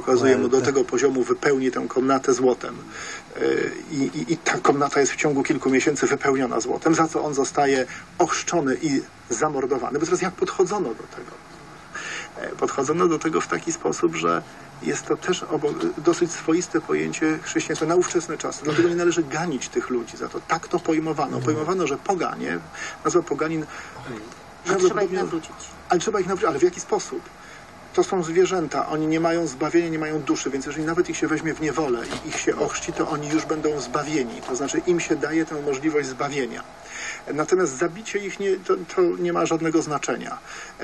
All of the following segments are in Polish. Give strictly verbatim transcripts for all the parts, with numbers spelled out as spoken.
pokazuje mu do tego poziomu, wypełni tę komnatę złotem. I, i, I ta komnata jest w ciągu kilku miesięcy wypełniona złotem, za co on zostaje ochrzczony i zamordowany. Bo teraz jak podchodzono do tego? Podchodzono do tego w taki sposób, że jest to też dosyć swoiste pojęcie chrześcijaństwa na ówczesne czasy. Dlatego nie należy ganić tych ludzi za to. Tak to pojmowano. Pojmowano, że poganie, nazwa poganin... Że trzeba ich nawrócić. Ale trzeba ich nawrócić. Ale w jaki sposób? To są zwierzęta, oni nie mają zbawienia, nie mają duszy, więc jeżeli nawet ich się weźmie w niewolę i ich się ochrzci, to oni już będą zbawieni. To znaczy im się daje tę możliwość zbawienia. Natomiast zabicie ich nie, to, to nie ma żadnego znaczenia.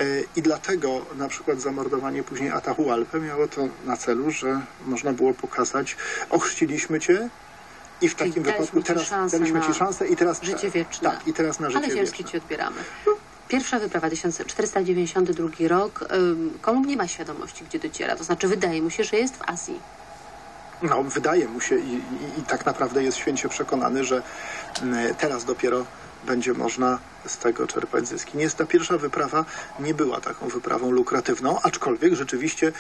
I dlatego na przykład zamordowanie później Atahualpy miało to na celu, że można było pokazać, ochrzciliśmy cię i w takim Czyli wypadku teraz daliśmy ci szansę i teraz życie wieczne. Tak, i teraz na życie Ale ziemskie wieczne. ci odbieramy. Pierwsza wyprawa, tysiąc czterysta dziewięćdziesiąty drugi rok. Kolumb nie ma świadomości, gdzie dociera. To znaczy wydaje mu się, że jest w Azji. No, wydaje mu się i, i, i tak naprawdę jest święcie przekonany, że teraz dopiero będzie można z tego czerpać zyski. Nie jest ta pierwsza wyprawa, nie była taką wyprawą lukratywną, aczkolwiek rzeczywiście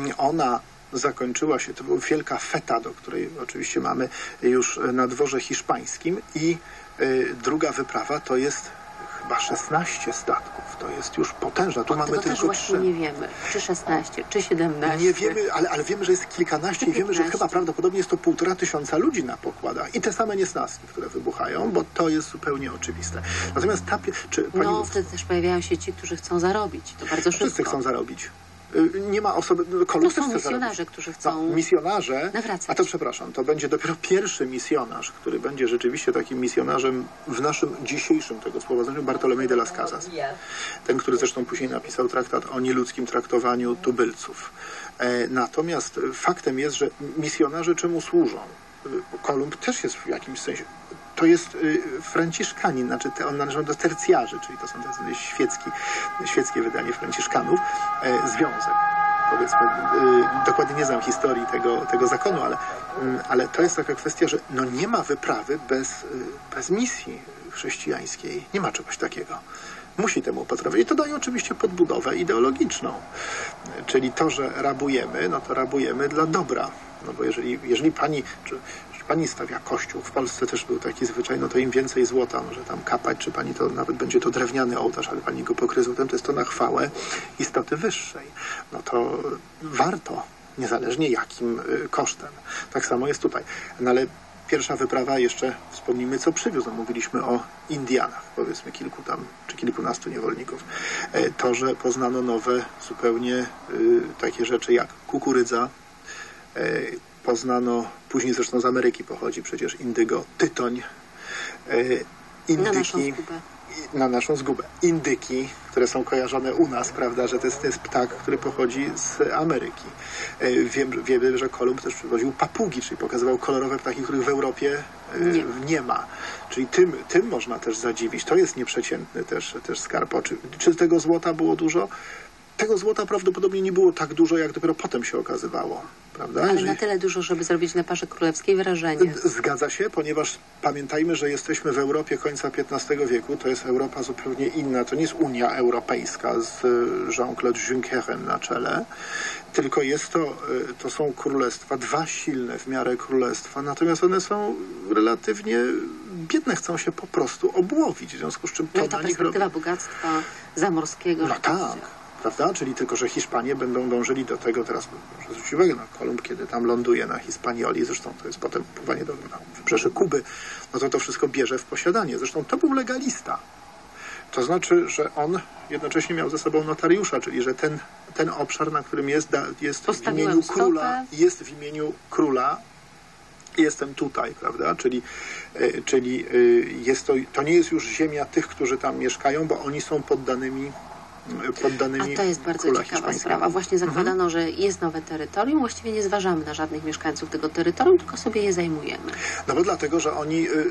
ona zakończyła się, to była wielka feta, do której oczywiście mamy już na dworze hiszpańskim i y, druga wyprawa to jest chyba szesnaście statków. To jest już potężna. Tu Od mamy tego tylko też właśnie trzy. nie wiemy, czy szesnaście, czy siedemnaście. Nie wiemy, ale, ale wiemy, że jest kilkanaście i wiemy, że chyba prawdopodobnie jest to półtora tysiąca ludzi na pokładach i te same niesnaski, które wybuchają, bo to jest zupełnie oczywiste. Natomiast ta... Czy pani... No, wtedy też pojawiają się ci, którzy chcą zarobić. To bardzo szybko. Wszyscy chcą zarobić. Nie ma osoby... To są misjonarze, którzy chcą no, misjonarze, nawracać. A to przepraszam, to będzie dopiero pierwszy misjonarz, który będzie rzeczywiście takim misjonarzem w naszym dzisiejszym tego słowa znaczeniu, Bartolomé de las Casas. Ten, który zresztą później napisał traktat o nieludzkim traktowaniu tubylców. E, natomiast faktem jest, że misjonarze czemu służą? Kolumb też jest w jakimś sensie... To jest y, franciszkanin, znaczy te, on należy do tercjarzy, czyli to są te świecki, świeckie wydanie franciszkanów, e, związek. Powiedzmy, y, dokładnie nie znam historii tego, tego zakonu, ale, y, ale to jest taka kwestia, że no nie ma wyprawy bez, y, bez misji chrześcijańskiej. Nie ma czegoś takiego. Musi temu patrować. I to daje oczywiście podbudowę ideologiczną. Czyli to, że rabujemy, no to rabujemy dla dobra. No bo jeżeli, jeżeli pani... Czy, pani stawia kościół, w Polsce też był taki zwyczaj, no to im więcej złota może tam kapać, czy pani to, nawet będzie to drewniany ołtarz, ale pani go pokry złotem, to jest to na chwałę istoty wyższej. No to warto, niezależnie jakim y, kosztem. Tak samo jest tutaj. No ale pierwsza wyprawa, jeszcze wspomnijmy, co przywiózł. No, mówiliśmy o Indianach, powiedzmy kilku tam, czy kilkunastu niewolników. E, to, że poznano nowe zupełnie y, takie rzeczy jak kukurydza, e, poznano, później zresztą z Ameryki pochodzi przecież indygo, tytoń, e, indyki, na naszą zgubę. Na naszą zgubę. Indyki, które są kojarzone u nas, prawda, że to jest, to jest ptak, który pochodzi z Ameryki. E, wiem, wiemy, że Kolumb też przywoził papugi, czyli pokazywał kolorowe ptaki, których w Europie e, nie. nie ma. Czyli tym, tym można też zadziwić. To jest nieprzeciętny też, też skarb. Czy, czy tego złota było dużo? Tego złota prawdopodobnie nie było tak dużo, jak dopiero potem się okazywało. Prawda? Ale Jeżeli... na tyle dużo, żeby zrobić na parze królewskiej wrażenie. Zgadza się, ponieważ pamiętajmy, że jesteśmy w Europie końca piętnastego wieku. To jest Europa zupełnie inna. To nie jest Unia Europejska z Jean-Claude Junckerem na czele, tylko jest to, to są królestwa, dwa silne w miarę królestwa, natomiast one są relatywnie biedne, chcą się po prostu obłowić, w związku z czym to no i ta na nich perspektywa robi... bogactwa zamorskiego. No tak. Prawda? Czyli tylko, że Hiszpanie będą dążyli do tego, teraz proszę zwrócić uwagę na Kolumb, kiedy tam ląduje na Hispanioli, zresztą to jest potem pływanie do no, wybrzeży Kuby, no to to wszystko bierze w posiadanie. Zresztą to był legalista. To znaczy, że on jednocześnie miał ze sobą notariusza, czyli że ten, ten obszar, na którym jest, da, jest w imieniu króla, jest w imieniu króla, jestem tutaj, prawda? Czyli, y, czyli y, jest to, to nie jest już ziemia tych, którzy tam mieszkają, bo oni są poddanymi poddanymi A to jest bardzo ciekawa sprawa. Właśnie zakładano, mhm. że jest nowe terytorium, właściwie nie zważamy na żadnych mieszkańców tego terytorium, tylko sobie je zajmujemy. No bo dlatego, że oni y,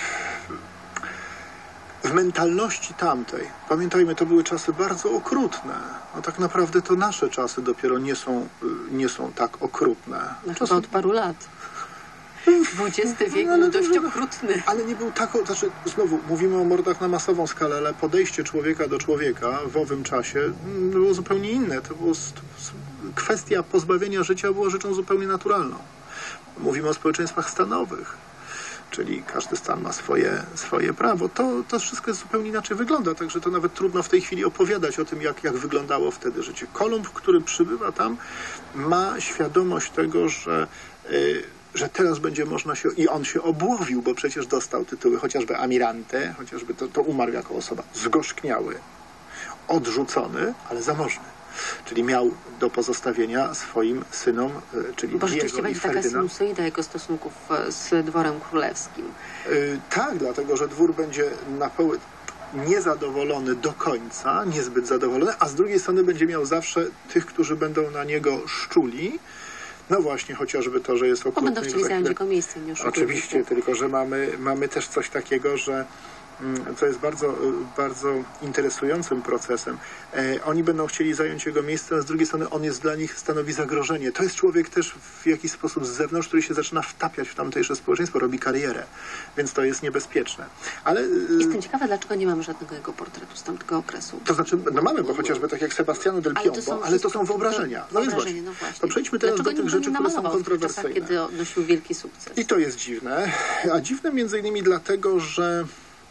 w mentalności tamtej, pamiętajmy, to były czasy bardzo okrutne. No tak naprawdę to nasze czasy dopiero nie są, y, nie są tak okrutne. No czasy... od paru lat. dwudziesty wiek no, był dość okrutny. Ale nie był tak, znaczy znowu mówimy o mordach na masową skalę, ale podejście człowieka do człowieka w owym czasie było zupełnie inne. To było kwestia pozbawienia życia była rzeczą zupełnie naturalną. Mówimy o społeczeństwach stanowych, czyli każdy stan ma swoje, swoje prawo. To, to wszystko zupełnie inaczej wygląda, także to nawet trudno w tej chwili opowiadać o tym, jak, jak wyglądało wtedy życie. Kolumb, który przybywa tam, ma świadomość tego, że, yy, że teraz będzie można się... I on się obłowił, bo przecież dostał tytuły chociażby amirante, chociażby to, to umarł jako osoba zgorzkniały, odrzucony, ale zamożny. Czyli miał do pozostawienia swoim synom, czyli Bo rzeczywiście Diego i będzie taka Ferdynand. sinusoida jego stosunków z dworem królewskim. Yy, tak, dlatego, że dwór będzie na pełen niezadowolony do końca, niezbyt zadowolony, a z drugiej strony będzie miał zawsze tych, którzy będą na niego szczuli. No właśnie, chociażby to, że jest okrutny. Bo będą chcieli zająć jego miejsce, nie oszukujmy się. Oczywiście, tylko że mamy, mamy też coś takiego, że co jest bardzo, bardzo interesującym procesem. E, oni będą chcieli zająć jego miejsce, a z drugiej strony on jest dla nich, stanowi zagrożenie. To jest człowiek też w jakiś sposób z zewnątrz, który się zaczyna wtapiać w tamtejsze społeczeństwo, robi karierę, więc to jest niebezpieczne. Ale... Jestem ciekawa, dlaczego nie mamy żadnego jego portretu z tamtego okresu. To znaczy, no mamy, bo chociażby tak jak Sebastiano del Piombo, ale to są, ale to są wyobrażenia. No więc właśnie, no właśnie. To przejdźmy teraz dlaczego do tych rzeczy, które są kontrowersyjne. Czasach, kiedy odnosił wielki sukces. I to jest dziwne. A dziwne między innymi dlatego, że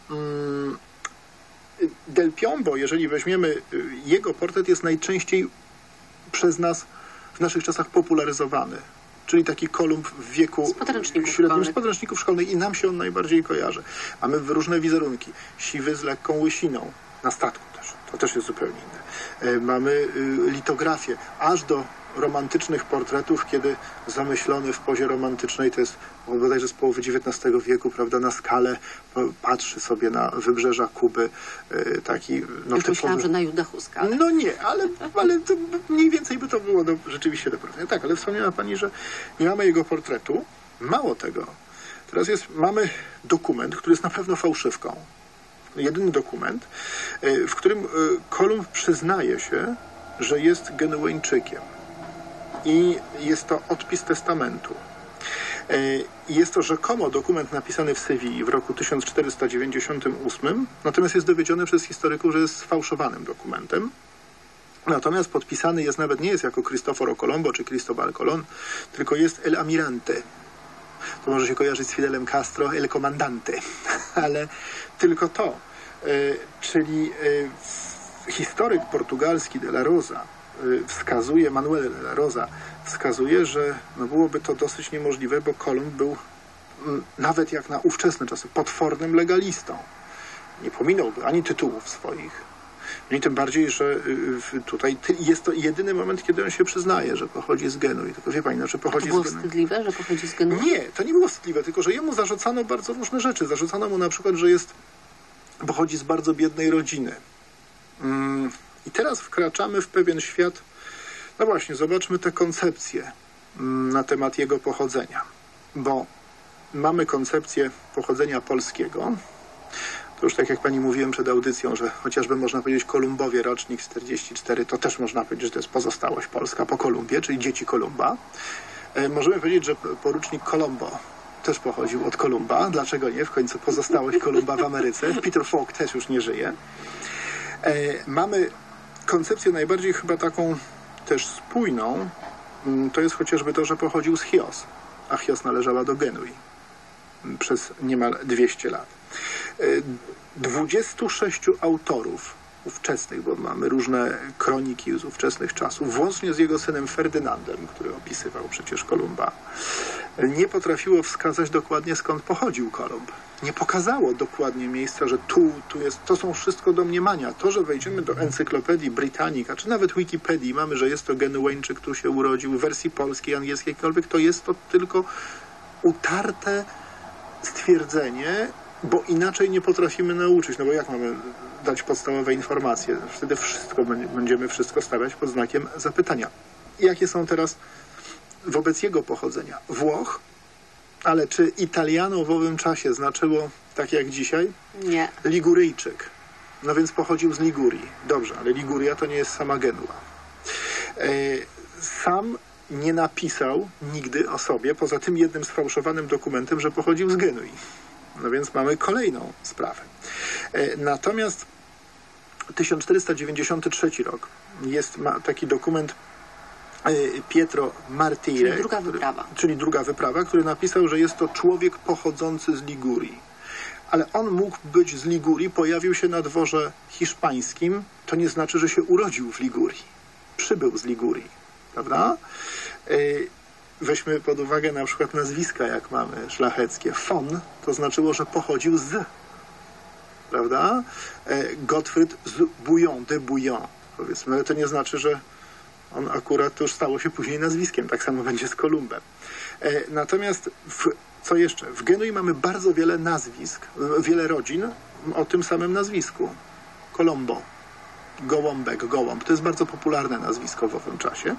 Del Piombo, jeżeli weźmiemy jego portret, jest najczęściej przez nas w naszych czasach popularyzowany. Czyli taki Kolumb w wieku średnim, z podręczników szkolnych i nam się on najbardziej kojarzy. Mamy różne wizerunki. Siwy z lekką łysiną. Na statku też. To też jest zupełnie inne. Mamy litografię. Aż do romantycznych portretów, kiedy zamyślony w pozie romantycznej, to jest bodajże z połowy dziewiętnastego wieku, prawda, na skalę patrzy sobie na wybrzeża Kuby, taki... No, Już myślałam, że na Judachu skalę. No nie, ale, ale to mniej więcej by to było do, rzeczywiście do portretu. Tak, ale wspomniała pani, że nie mamy jego portretu. Mało tego. Teraz jest, mamy dokument, który jest na pewno fałszywką. Jedyny dokument, w którym Kolumb przyznaje się, że jest Genueńczykiem. I jest to odpis testamentu. Jest to rzekomo dokument napisany w Sewilli w roku tysiąc czterysta dziewięćdziesiątym ósmym, natomiast jest dowiedzione przez historyków, że jest sfałszowanym dokumentem. Natomiast podpisany jest nawet nie jest jako Cristoforo Colombo czy Cristobal Colón, tylko jest El Amirante. To może się kojarzyć z Fidelem Castro, El Comandante, ale tylko to. Czyli historyk portugalski de la Rosa wskazuje, Manuel de la Rosa wskazuje, że no byłoby to dosyć niemożliwe, bo Kolumb był m, nawet jak na ówczesne czasy potwornym legalistą. Nie pominąłby ani tytułów swoich, ani tym bardziej, że y, tutaj ty, jest to jedyny moment, kiedy on się przyznaje, że pochodzi z Genui. Tylko wie pani, znaczy pochodzi to było z Genui. wstydliwe, że pochodzi z Genui? Nie, to nie było wstydliwe, tylko że jemu zarzucano bardzo różne rzeczy. Zarzucano mu na przykład, że jest pochodzi z bardzo biednej rodziny. Mm. I teraz wkraczamy w pewien świat, no właśnie, zobaczmy te koncepcje na temat jego pochodzenia, bo mamy koncepcję pochodzenia polskiego, to już tak jak pani mówiłem przed audycją, że chociażby można powiedzieć Kolumbowie, rocznik czterdziesty czwarty, to też można powiedzieć, że to jest pozostałość polska po Kolumbie, czyli dzieci Kolumba. E, możemy powiedzieć, że porucznik Colombo też pochodził od Kolumba, dlaczego nie? W końcu pozostałość Kolumba w Ameryce. Peter Falk też już nie żyje. E, mamy koncepcję najbardziej chyba taką też spójną, to jest chociażby to, że pochodził z Chios, a Chios należała do Genui przez niemal dwieście lat. dwudziestu sześciu autorów ówczesnych, bo mamy różne kroniki z ówczesnych czasów, włącznie z jego synem Ferdynandem, który opisywał przecież Kolumba, nie potrafiło wskazać dokładnie, skąd pochodził Kolumb. Nie pokazało dokładnie miejsca, że tu, tu jest, to są wszystko domniemania. To, że wejdziemy do encyklopedii Britannica, czy nawet Wikipedii, mamy, że jest to Genueńczyk, tu się urodził, w wersji polskiej, angielskiej, jakkolwiek, to jest to tylko utarte stwierdzenie, bo inaczej nie potrafimy nauczyć. No bo jak mamy dać podstawowe informacje? Wtedy wszystko, będziemy wszystko stawiać pod znakiem zapytania. Jakie są teraz wobec jego pochodzenia? Włoch, ale czy Italiano w owym czasie znaczyło tak jak dzisiaj? Nie. Liguryjczyk. No więc pochodził z Ligurii. Dobrze, ale Liguria to nie jest sama Genua. Sam nie napisał nigdy o sobie, poza tym jednym sfałszowanym dokumentem, że pochodził z Genui. No więc mamy kolejną sprawę. Natomiast tysiąc czterysta dziewięćdziesiąty trzeci rok jest ma taki dokument Pietro Martire, czyli druga który, wyprawa. czyli druga wyprawa, który napisał, że jest to człowiek pochodzący z Ligurii. Ale on mógł być z Ligurii, pojawił się na dworze hiszpańskim, to nie znaczy, że się urodził w Ligurii. Przybył z Ligurii, prawda? Weźmy pod uwagę na przykład nazwiska, jak mamy szlacheckie. Von to znaczyło, że pochodził z, prawda? Gottfried z Bouillon, de Bouillon, powiedzmy, ale to nie znaczy, że on akurat to już stało się później nazwiskiem. Tak samo będzie z Kolumbem. Natomiast, w, co jeszcze? W Genui mamy bardzo wiele nazwisk, wiele rodzin o tym samym nazwisku. Colombo, Gołąbek, Gołąb. To jest bardzo popularne nazwisko w owym czasie.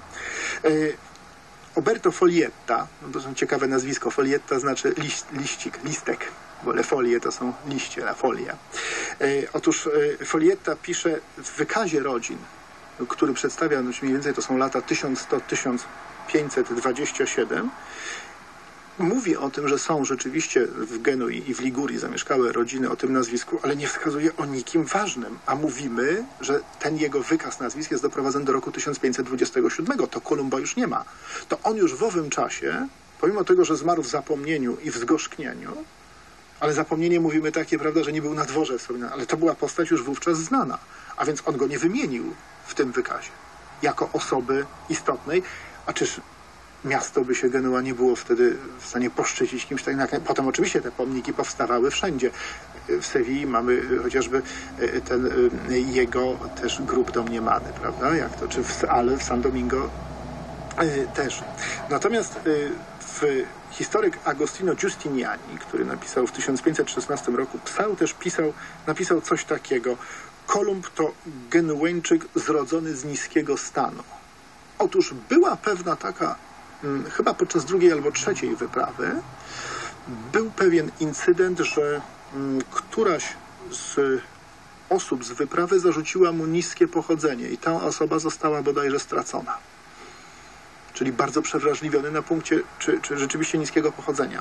Oberto Folietta, no to są ciekawe nazwisko. Folietta znaczy liść, liścik, listek, bo le folie to są liście, la folia. Otóż Folietta pisze w wykazie rodzin, który przedstawia, no mniej więcej to są lata tysiąc sto do tysiąc pięćset dwadzieścia siedem, mówi o tym, że są rzeczywiście w Genui i w Ligurii zamieszkałe rodziny o tym nazwisku, ale nie wskazuje o nikim ważnym, a mówimy, że ten jego wykaz nazwisk jest doprowadzony do roku tysiąc pięćset dwudziestego siódmego. To Kolumba już nie ma. To on już w owym czasie, pomimo tego, że zmarł w zapomnieniu i w zgorzknieniu, ale zapomnienie mówimy takie, prawda, że nie był na dworze wspominany, ale to była postać już wówczas znana, a więc on go nie wymienił w tym wykazie jako osoby istotnej, a czyż miasto by się Genua nie było wtedy w stanie poszczycić kimś tak. Potem oczywiście te pomniki powstawały wszędzie. W Sewilli mamy chociażby ten jego też grób domniemany, prawda? Jak to, czy w, ale w San Domingo też. Natomiast w historyk Agostino Giustiniani, który napisał w tysiąc pięćset szesnastym roku, pisał też pisał, napisał coś takiego. Kolumb to Genueńczyk zrodzony z niskiego stanu. Otóż była pewna taka, hmm, chyba podczas drugiej albo trzeciej wyprawy, był pewien incydent, że hmm, któraś z osób z wyprawy zarzuciła mu niskie pochodzenie i ta osoba została bodajże stracona. Czyli bardzo przewrażliwiony na punkcie, czy, czy rzeczywiście niskiego pochodzenia.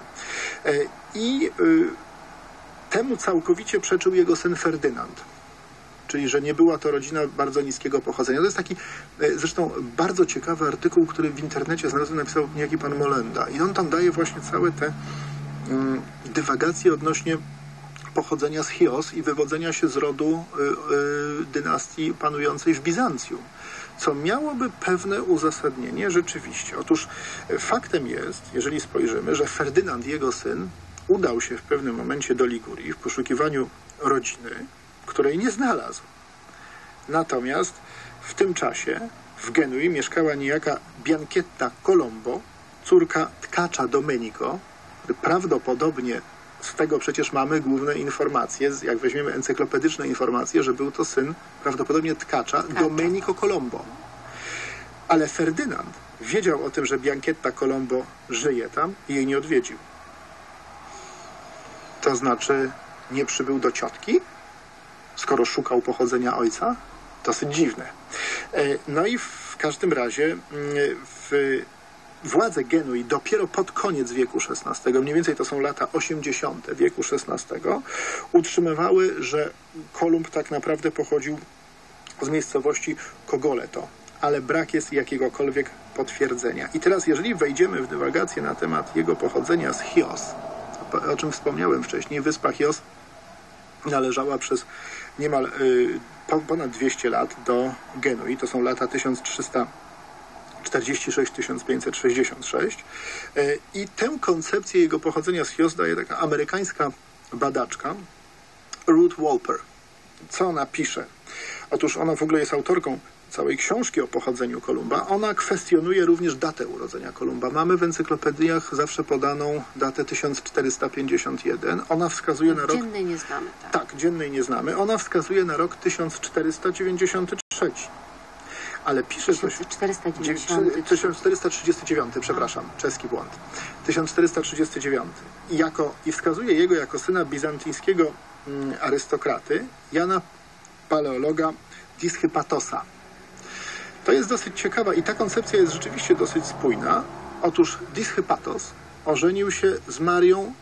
I y, temu całkowicie przeczył jego syn Ferdynand. Czyli, że nie była to rodzina bardzo niskiego pochodzenia. To jest taki zresztą bardzo ciekawy artykuł, który w internecie znalazłem, napisał niejaki pan Molenda. I on tam daje właśnie całe te um, dywagacje odnośnie pochodzenia z Chios i wywodzenia się z rodu y, y, dynastii panującej w Bizancjum. Co miałoby pewne uzasadnienie rzeczywiście. Otóż faktem jest, jeżeli spojrzymy, że Ferdynand, jego syn, udał się w pewnym momencie do Ligurii w poszukiwaniu rodziny, której nie znalazł. Natomiast w tym czasie w Genui mieszkała niejaka Bianchetta Colombo, córka tkacza Domenico, który prawdopodobnie, z tego przecież mamy główne informacje, jak weźmiemy encyklopedyczne informacje, że był to syn prawdopodobnie tkacza Domenico Colombo. Ale Ferdynand wiedział o tym, że Bianchetta Colombo żyje tam i jej nie odwiedził. To znaczy nie przybył do ciotki, skoro szukał pochodzenia ojca? Dosyć dziwne. No i w każdym razie w władze Genui dopiero pod koniec wieku szesnastego, mniej więcej to są lata osiemdziesiąte wieku szesnastego, utrzymywały, że Kolumb tak naprawdę pochodził z miejscowości Cogoleto, ale brak jest jakiegokolwiek potwierdzenia. I teraz, jeżeli wejdziemy w dywagację na temat jego pochodzenia z Chios, o czym wspomniałem wcześniej, wyspa Chios należała przez niemal y, ponad dwieście lat do Genui. To są lata tysiąc trzysta czterdzieści sześć do tysiąc pięćset sześćdziesiąt sześć. Y, I tę koncepcję jego pochodzenia z Chios daje taka amerykańska badaczka Ruth Wolper. Co ona pisze? Otóż ona w ogóle jest autorką całej książki o pochodzeniu Kolumba. Ona kwestionuje również datę urodzenia Kolumba. Mamy w encyklopediach zawsze podaną datę tysiąc czterysta pięćdziesiąt jeden. Ona wskazuje na rok... Dziennej nie znamy, tak. Tak, dziennej nie znamy. Ona wskazuje na rok tysiąc czterysta dziewięćdziesiąty trzeci. Ale pisze coś... tysiąc czterysta dziewięćdziesiąty tysiąc czterysta trzydziesty dziewiąty, przepraszam, czeski błąd. tysiąc czterysta trzydziesty dziewiąty. I, jako, i wskazuje jego jako syna bizantyjskiego mm, arystokraty Jana Paleologa Dischypatosa. To jest dosyć ciekawa i ta koncepcja jest rzeczywiście dosyć spójna. Otóż Dischypatos ożenił się z Marią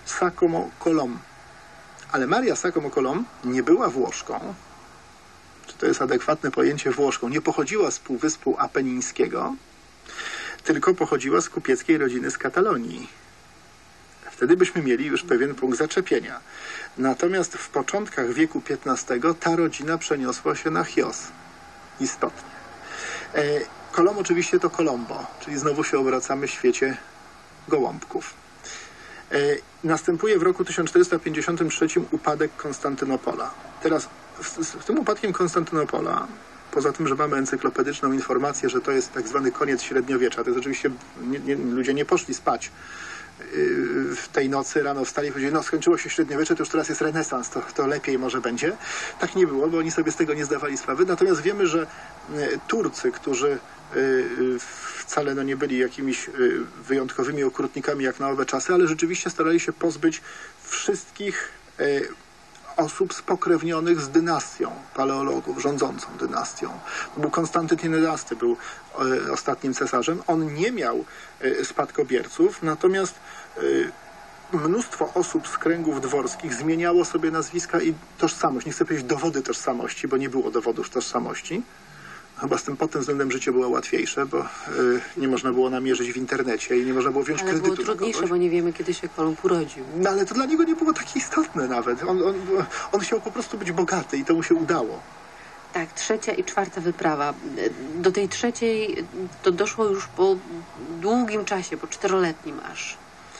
Saccomo Colom. Ale Maria Saccomo Colom nie była Włoszką, czy to jest adekwatne pojęcie, Włoszką, nie pochodziła z Półwyspu Apenińskiego, tylko pochodziła z kupieckiej rodziny z Katalonii. Wtedy byśmy mieli już pewien punkt zaczepienia. Natomiast w początkach wieku piętnastego ta rodzina przeniosła się na Chios. Istotnie. Kolom oczywiście to Colombo, czyli znowu się obracamy w świecie gołąbków. Następuje w roku tysiąc czterysta pięćdziesiątym trzecim upadek Konstantynopola. Teraz z, z tym upadkiem Konstantynopola, poza tym, że mamy encyklopedyczną informację, że to jest tak zwany koniec średniowiecza, to jest oczywiście, nie, nie, ludzie nie poszli spać w tej nocy, rano wstali i powiedzieli, no skończyło się średniowiecze, to już teraz jest renesans, to, to lepiej może będzie. Tak nie było, bo oni sobie z tego nie zdawali sprawy. Natomiast wiemy, że Turcy, którzy wcale no nie byli jakimiś wyjątkowymi okrutnikami jak na owe czasy, ale rzeczywiście starali się pozbyć wszystkich osób spokrewnionych z dynastią paleologów, rządzącą dynastią. To był Konstantyn jedenasty, był e, ostatnim cesarzem. On nie miał e, spadkobierców, natomiast e, mnóstwo osób z kręgów dworskich zmieniało sobie nazwiska i tożsamość. Nie chcę powiedzieć dowody tożsamości, bo nie było dowodów tożsamości. Chyba z tym pod tym względem życie było łatwiejsze, bo y, nie można było namierzyć w internecie i nie można było wziąć ale kredytu. Ale było trudniejsze, bo nie wiemy, kiedy się Kolumb urodził. No ale to dla niego nie było takie istotne nawet. On, on, on chciał po prostu być bogaty i to mu się udało. Tak, trzecia i czwarta wyprawa. Do tej trzeciej to doszło już po długim czasie, po czteroletnim aż.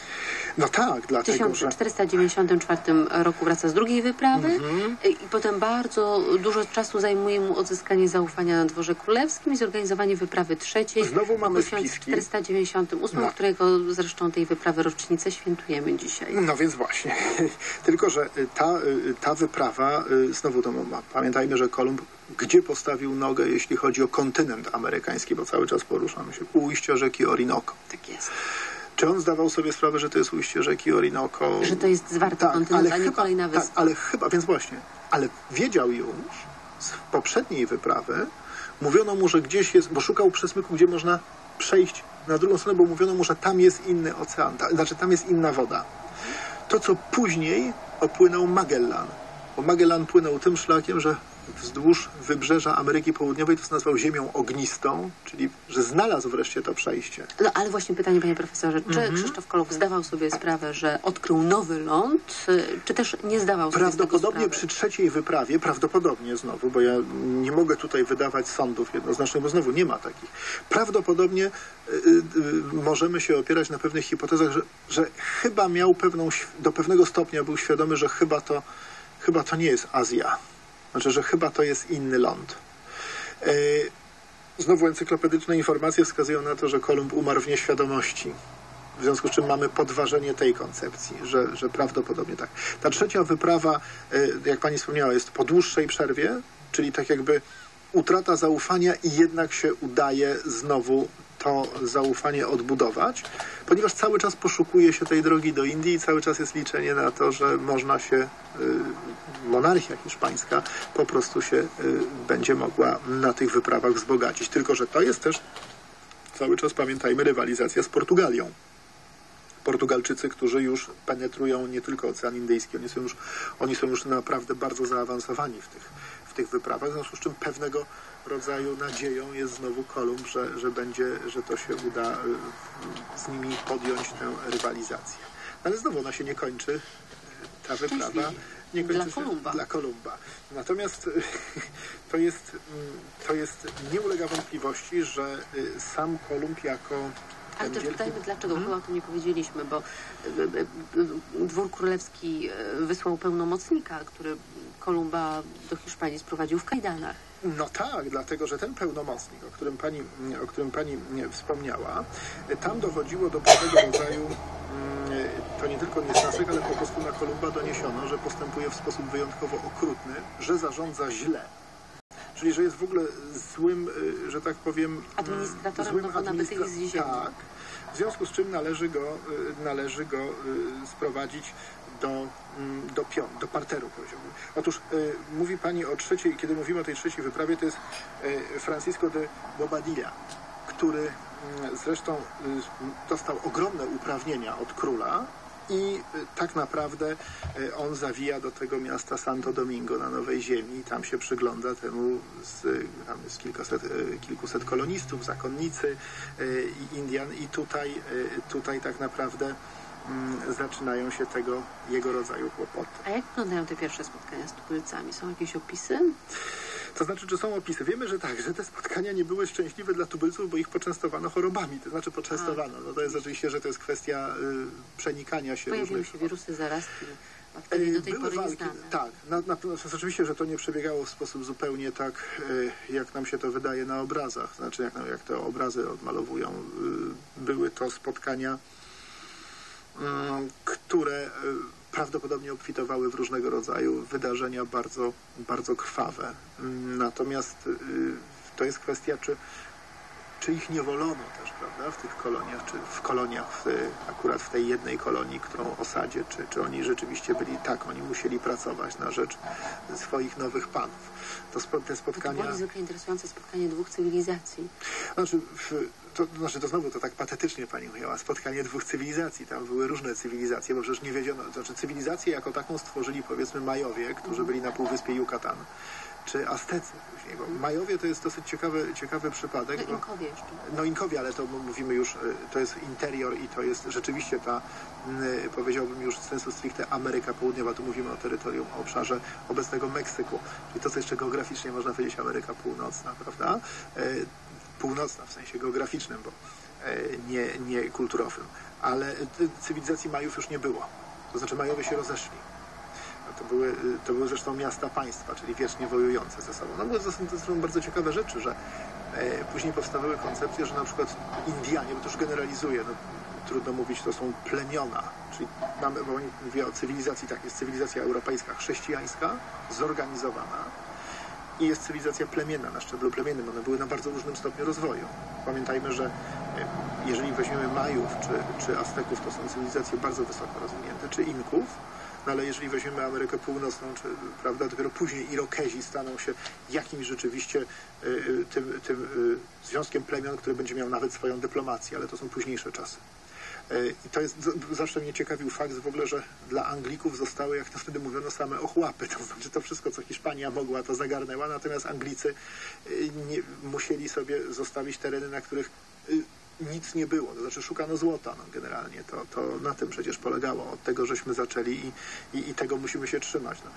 No tak, W dlatego, tysiąc czterysta dziewięćdziesiątym czwartym roku wraca z drugiej wyprawy mm-hmm. i potem bardzo dużo czasu zajmuje mu odzyskanie zaufania na dworze królewskim i zorganizowanie wyprawy trzeciej. Znowu mamy w tysiąc czterysta dziewięćdziesiątym ósmym, no. którego zresztą tej wyprawy rocznicę świętujemy dzisiaj. No więc właśnie. Tylko, że ta, ta wyprawa, znowu to pamiętajmy, że Kolumb gdzie postawił nogę, jeśli chodzi o kontynent amerykański, bo cały czas poruszamy się u ujścia rzeki Orinoco. Tak jest. Czy on zdawał sobie sprawę, że to jest ujście rzeki Orinoco? Że to jest zwarty tak, kontynent, a nie chyba, kolejna wyspa. Tak, ale chyba, więc właśnie, ale wiedział już z poprzedniej wyprawy, mówiono mu, że gdzieś jest, bo szukał przesmyku, gdzie można przejść na drugą stronę, bo mówiono mu, że tam jest inny ocean, ta, znaczy tam jest inna woda. To, co później opłynął Magellan, bo Magellan płynął tym szlakiem, że wzdłuż wybrzeża Ameryki Południowej to nazwał ziemią ognistą, czyli że znalazł wreszcie to przejście. No ale właśnie pytanie, panie profesorze, czy mm-hmm. Krzysztof Kolumb zdawał sobie sprawę, że odkrył nowy ląd, czy też nie zdawał sobie Prawdopodobnie sprawy? Przy trzeciej wyprawie, prawdopodobnie znowu, bo ja nie mogę tutaj wydawać sądów jednoznacznych, bo znowu nie ma takich. Prawdopodobnie y, y, możemy się opierać na pewnych hipotezach, że, że chyba miał pewną, do pewnego stopnia był świadomy, że chyba to, chyba to nie jest Azja. Znaczy, że chyba to jest inny ląd. Yy, znowu encyklopedyczne informacje wskazują na to, że Kolumb umarł w nieświadomości. W związku z czym mamy podważenie tej koncepcji, że, że prawdopodobnie tak. Ta trzecia wyprawa, yy, jak pani wspomniała, jest po dłuższej przerwie, czyli tak jakby utrata zaufania i jednak się udaje znowu to zaufanie odbudować, ponieważ cały czas poszukuje się tej drogi do Indii i cały czas jest liczenie na to, że można się, y, monarchia hiszpańska po prostu się y, będzie mogła na tych wyprawach wzbogacić. Tylko że to jest też cały czas, pamiętajmy, rywalizacja z Portugalią. Portugalczycy, którzy już penetrują nie tylko Ocean Indyjski, oni są już, oni są już naprawdę bardzo zaawansowani w tych, w tych wyprawach, w związku z czym pewnego rodzaju nadzieją jest znowu Kolumb, że, że będzie, że to się uda z nimi podjąć tę rywalizację. Ale znowu ona się nie kończy, ta wyprawa nie kończy dla się Kolumba. dla Kolumba. Natomiast to jest, to jest, nie ulega wątpliwości, że sam Kolumb jako Ale też pytajmy dlaczego, hmm? chyba o tym nie powiedzieliśmy, bo dwór królewski wysłał pełnomocnika, który Kolumba do Hiszpanii sprowadził w kajdanach. No tak, dlatego, że ten pełnomocnik, o którym pani, o którym pani wspomniała, tam dochodziło do pewnego rodzaju, to nie tylko niesnasek, ale po prostu na Kolumba doniesiono, że postępuje w sposób wyjątkowo okrutny, że zarządza źle. Czyli, że jest w ogóle złym, że tak powiem... Administratorem nowo nabytych z ziemi. Tak. W związku z czym należy go, należy go sprowadzić do, do pion, do parteru poziomego. Otóż mówi pani o trzeciej, kiedy mówimy o tej trzeciej wyprawie, to jest Francisco de Bobadilla, który zresztą dostał ogromne uprawnienia od króla I tak naprawdę on zawija do tego miasta Santo Domingo na Nowej Ziemi. Tam się przygląda temu, z, tam jest kilkuset, kilkuset kolonistów, zakonnicy i Indian. I tutaj, tutaj tak naprawdę zaczynają się tego jego rodzaju kłopoty. A jak wyglądają te pierwsze spotkania z tubylcami? Są jakieś opisy? To znaczy, że są opisy. Wiemy, że tak, że te spotkania nie były szczęśliwe dla tubylców, bo ich poczęstowano chorobami. To znaczy poczęstowano. No to jest oczywiście, że to jest kwestia y, przenikania się Pojawiły różnych... się wirusy, zarazki, bakterie do tej Były pory walki, nieznane. tak. Na, na, to jest oczywiście, że to nie przebiegało w sposób zupełnie tak, y, jak nam się to wydaje na obrazach. Znaczy, jak, jak te obrazy odmalowują. Y, były to spotkania, y, które... Y, prawdopodobnie obfitowały w różnego rodzaju wydarzenia bardzo, bardzo krwawe. Natomiast y, to jest kwestia, czy, czy ich nie wolono też, prawda, w tych koloniach, czy w koloniach, w, akurat w tej jednej kolonii, którą osadzie, czy, czy oni rzeczywiście byli, tak, oni musieli pracować na rzecz swoich nowych panów. To spo, te spotkania... To było niezwykle interesujące spotkanie dwóch cywilizacji. Znaczy, w, to, znaczy, to znowu to tak patetycznie pani mówiła, spotkanie dwóch cywilizacji. Tam były różne cywilizacje, bo przecież nie wiedziano, to znaczy cywilizację jako taką stworzyli, powiedzmy, Majowie, którzy byli na półwyspie Yucatan, czy Aztecy później, bo Majowie to jest dosyć ciekawy, ciekawy przypadek. No bo, Inkowie jeszcze. No Inkowie, ale to mówimy już, to jest interior i to jest rzeczywiście ta, powiedziałbym już w sensu stricte Ameryka Południowa, tu mówimy o terytorium, o obszarze obecnego Meksyku, czyli to, co jeszcze geograficznie można powiedzieć Ameryka Północna, prawda? Północna w sensie geograficznym, bo nie, nie kulturowym, ale cywilizacji Majów już nie było. To znaczy Majowie się rozeszli. To były, to były zresztą miasta państwa, czyli wiecznie wojujące ze sobą. No były to są, to są bardzo ciekawe rzeczy, że e, później powstawały koncepcje, że na przykład Indianie, bo to już generalizuje, no, trudno mówić, to są plemiona, czyli mamy, bo oni mówią o cywilizacji, tak, jest cywilizacja europejska, chrześcijańska, zorganizowana i jest cywilizacja plemienna na szczeblu plemiennym. One były na bardzo różnym stopniu rozwoju. Pamiętajmy, że jeżeli weźmiemy Majów czy, czy Azteków, to są cywilizacje bardzo wysoko rozwinięte, czy Inków, no ale jeżeli weźmiemy Amerykę Północną, czy, prawda, dopiero później Irokezi staną się jakimś rzeczywiście y, tym, tym y, związkiem plemion, który będzie miał nawet swoją dyplomację, ale to są późniejsze czasy. Y, I to jest, z, zawsze mnie ciekawił fakt w ogóle, że dla Anglików zostały, jak to wtedy mówiono, same ochłapy. To znaczy to wszystko, co Hiszpania mogła, to zagarnęła, natomiast Anglicy y, nie, musieli sobie zostawić tereny, na których y, nic nie było, to znaczy szukano złota, no generalnie, to, to na tym przecież polegało, od tego żeśmy zaczęli i, i, i tego musimy się trzymać. No.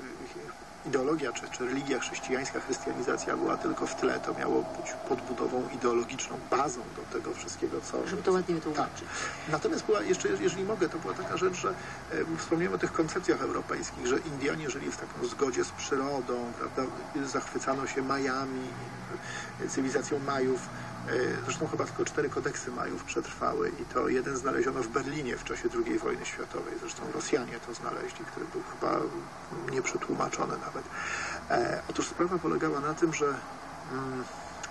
Ideologia czy, czy religia chrześcijańska, chrystianizacja była tylko w tle, to miało być podbudową ideologiczną, bazą do tego wszystkiego, co... Żeby to ładnie wytłumaczyć. Tak. Natomiast była jeszcze, jeżeli mogę, to była taka rzecz, że e, wspomniałem o tych koncepcjach europejskich, że Indianie żyli w taką zgodzie z przyrodą, prawda, zachwycano się Majami, cywilizacją Majów. Zresztą chyba tylko cztery kodeksy Majów przetrwały i to jeden znaleziono w Berlinie w czasie drugiej wojny światowej. Zresztą Rosjanie to znaleźli, który był chyba nieprzetłumaczony nawet. E, otóż sprawa polegała na tym, że mm,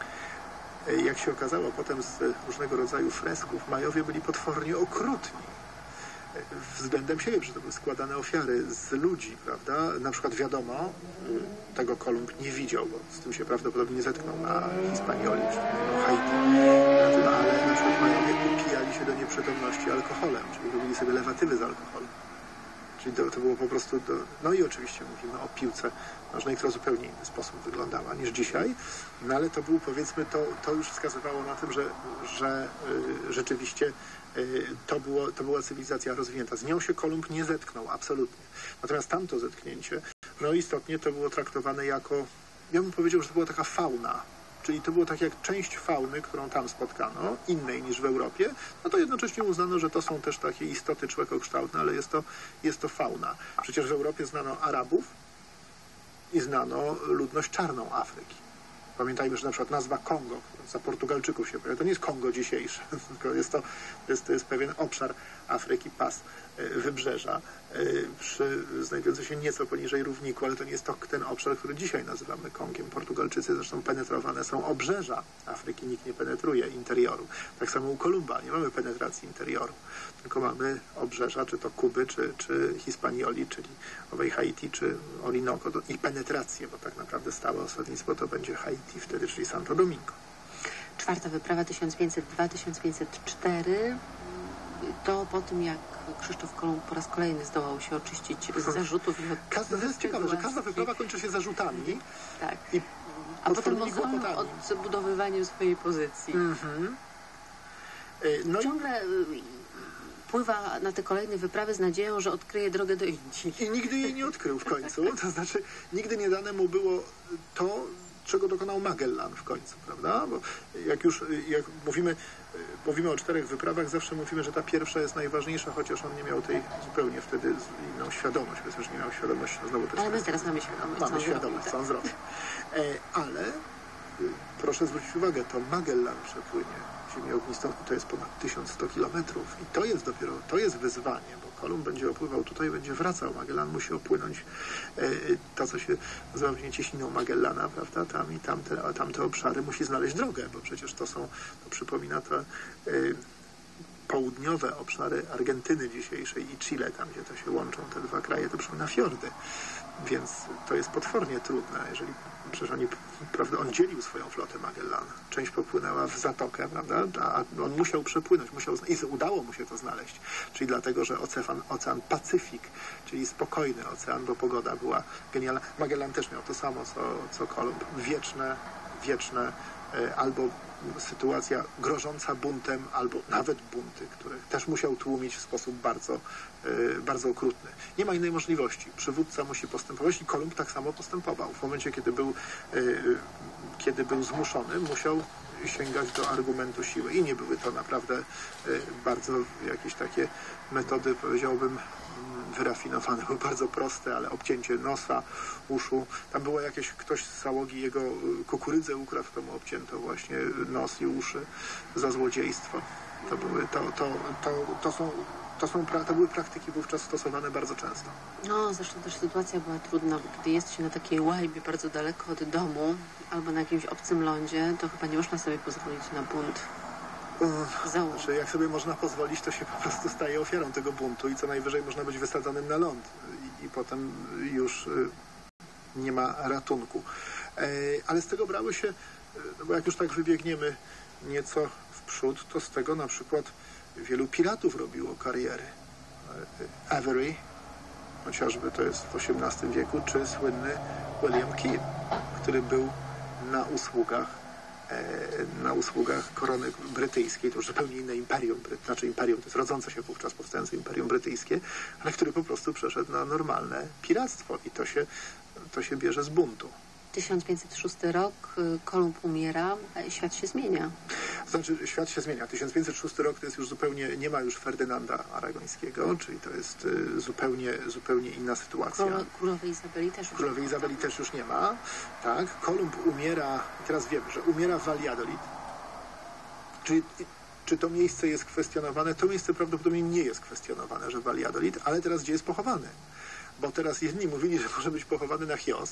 jak się okazało potem z różnego rodzaju fresków, Majowie byli potwornie okrutni względem siebie, że to były składane ofiary z ludzi, prawda? Na przykład wiadomo, tego Kolumb nie widział, bo z tym się prawdopodobnie nie zetknął na Hispanioli czy na Haiti. Ale na przykład Majowie upijali się do nieprzytomności alkoholem, czyli robili sobie lewatywy z alkoholem. Czyli to, to było po prostu... Do... No i oczywiście mówimy o piłce nożnej, która zupełnie inny sposób wyglądała niż dzisiaj, no ale to był, powiedzmy, to, to już wskazywało na tym, że, że y, rzeczywiście y, to, było, to była cywilizacja rozwinięta. Z nią się Kolumb nie zetknął, absolutnie. Natomiast tamto zetknięcie, no istotnie to było traktowane jako, ja bym powiedział, że to była taka fauna. Czyli to było tak jak część fauny, którą tam spotkano, innej niż w Europie, no to jednocześnie uznano, że to są też takie istoty człowiekokształtne, ale jest to, jest to fauna. Przecież w Europie znano Arabów i znano ludność czarną Afryki. Pamiętajmy, że na przykład nazwa Kongo, za Portugalczyków się pojawia, to nie jest Kongo dzisiejsze, tylko jest to, jest, to jest pewien obszar Afryki, pas wybrzeża, przy, znajdujący się nieco poniżej równiku, ale to nie jest to ten obszar, który dzisiaj nazywamy Kongiem. Portugalczycy zresztą penetrowane są obrzeża Afryki, nikt nie penetruje interioru. Tak samo u Kolumba, nie mamy penetracji interioru, tylko mamy obrzeża, czy to Kuby, czy, czy Hispanioli, czyli owej Haiti, czy Orinoco, to ich penetrację, bo tak naprawdę stałe osadnictwo to będzie Haiti wtedy, czyli Santo Domingo. Czwarta wyprawa tysiąc pięćset dwa do tysiąc pięćset cztery, to po tym jak Krzysztof Kolumb po raz kolejny zdołał się oczyścić z zarzutów. I od... Każda, to jest ciekawe, że każda wyprawa kończy się zarzutami. Tak. I a potem mozolnym odbudowywaniem swojej pozycji. Mm-hmm. No ciągle i... pływa na te kolejne wyprawy z nadzieją, że odkryje drogę do Indii. I nigdy jej nie odkrył w końcu. To znaczy, nigdy nie dane mu było to, czego dokonał Magellan w końcu, prawda? Bo jak już jak mówimy, mówimy o czterech wyprawach, zawsze mówimy, że ta pierwsza jest najważniejsza, chociaż on nie miał tej zupełnie wtedy inną świadomość. Powiedzmy, że nie miał świadomości. No znowu to ale my teraz mamy świadomość, mamy co świadomość, co on zrobi. E, ale proszę zwrócić uwagę, to Magellan przepłynie Ziemię ognistą i to jest ponad tysiąc sto kilometrów. I to jest dopiero, to jest wyzwanie, bo Kolumb będzie opływał tutaj, będzie wracał. Magellan musi opłynąć e, to, co się nazywa właśnie cieśniną Magellana, prawda? Tam i tamte, a tamte obszary musi znaleźć drogę, bo przecież to są, to przypomina to e, południowe obszary Argentyny dzisiejszej i Chile, tam gdzie to się łączą te dwa kraje, to przypomina fiordy. Więc to jest potwornie trudne, jeżeli przecież oni, prawda, on dzielił swoją flotę Magellan. Część popłynęła w zatokę, prawda, a on musiał przepłynąć, musiał, i udało mu się to znaleźć. Czyli dlatego, że ocean, ocean Pacyfik, czyli spokojny ocean, bo pogoda była genialna. Magellan też miał to samo, co, co Kolumb. Wieczne, wieczne albo sytuacja grożąca buntem, albo nawet bunty, które też musiał tłumić w sposób bardzo, yy, bardzo okrutny. Nie ma innej możliwości. Przywódca musi postępować i Kolumb tak samo postępował. W momencie, kiedy był, yy, kiedy był zmuszony, musiał sięgać do argumentu siły. I nie były to naprawdę yy, bardzo jakieś takie metody, powiedziałbym, wyrafinowane, były bardzo proste, ale obcięcie nosa, uszu. Tam było jakieś, ktoś z załogi jego kukurydzę ukradł, to mu obcięto właśnie nos i uszy za złodziejstwo. To były, to, to, to, to są, to są, to były praktyki wówczas stosowane bardzo często. No, zresztą też sytuacja była trudna, bo kiedy jest się na takiej łajbie bardzo daleko od domu, albo na jakimś obcym lądzie, to chyba nie można sobie pozwolić na bunt. Znaczy, jak sobie można pozwolić, to się po prostu staje ofiarą tego buntu i co najwyżej można być wysadzonym na ląd i, i potem już y, nie ma ratunku. E, ale z tego brały się, no bo jak już tak wybiegniemy nieco w przód, to z tego na przykład wielu piratów robiło kariery. E, Avery, chociażby to jest w osiemnastym wieku, czy słynny William Kidd, który był na usługach na usługach korony brytyjskiej, to już zupełnie inne imperium, znaczy imperium, to jest rodzące się wówczas powstające imperium brytyjskie, ale który po prostu przeszedł na normalne piractwo i to się, to się bierze z buntu. tysiąc pięćset szósty rok, Kolumb umiera, świat się zmienia. Znaczy, świat się zmienia. tysiąc pięćset szósty rok to jest już zupełnie, nie ma już Ferdynanda Aragońskiego, czyli to jest y, zupełnie, zupełnie inna sytuacja. Królo, Królowej Izabeli też już Królowej Izabeli też już nie ma. Tak, Kolumb umiera, i teraz wiemy, że umiera w Valladolid. Czyli czy to miejsce jest kwestionowane? To miejsce prawdopodobnie nie jest kwestionowane, że Valladolid, ale teraz gdzie jest pochowany? Bo teraz jedni mówili, że może być pochowany na Chios.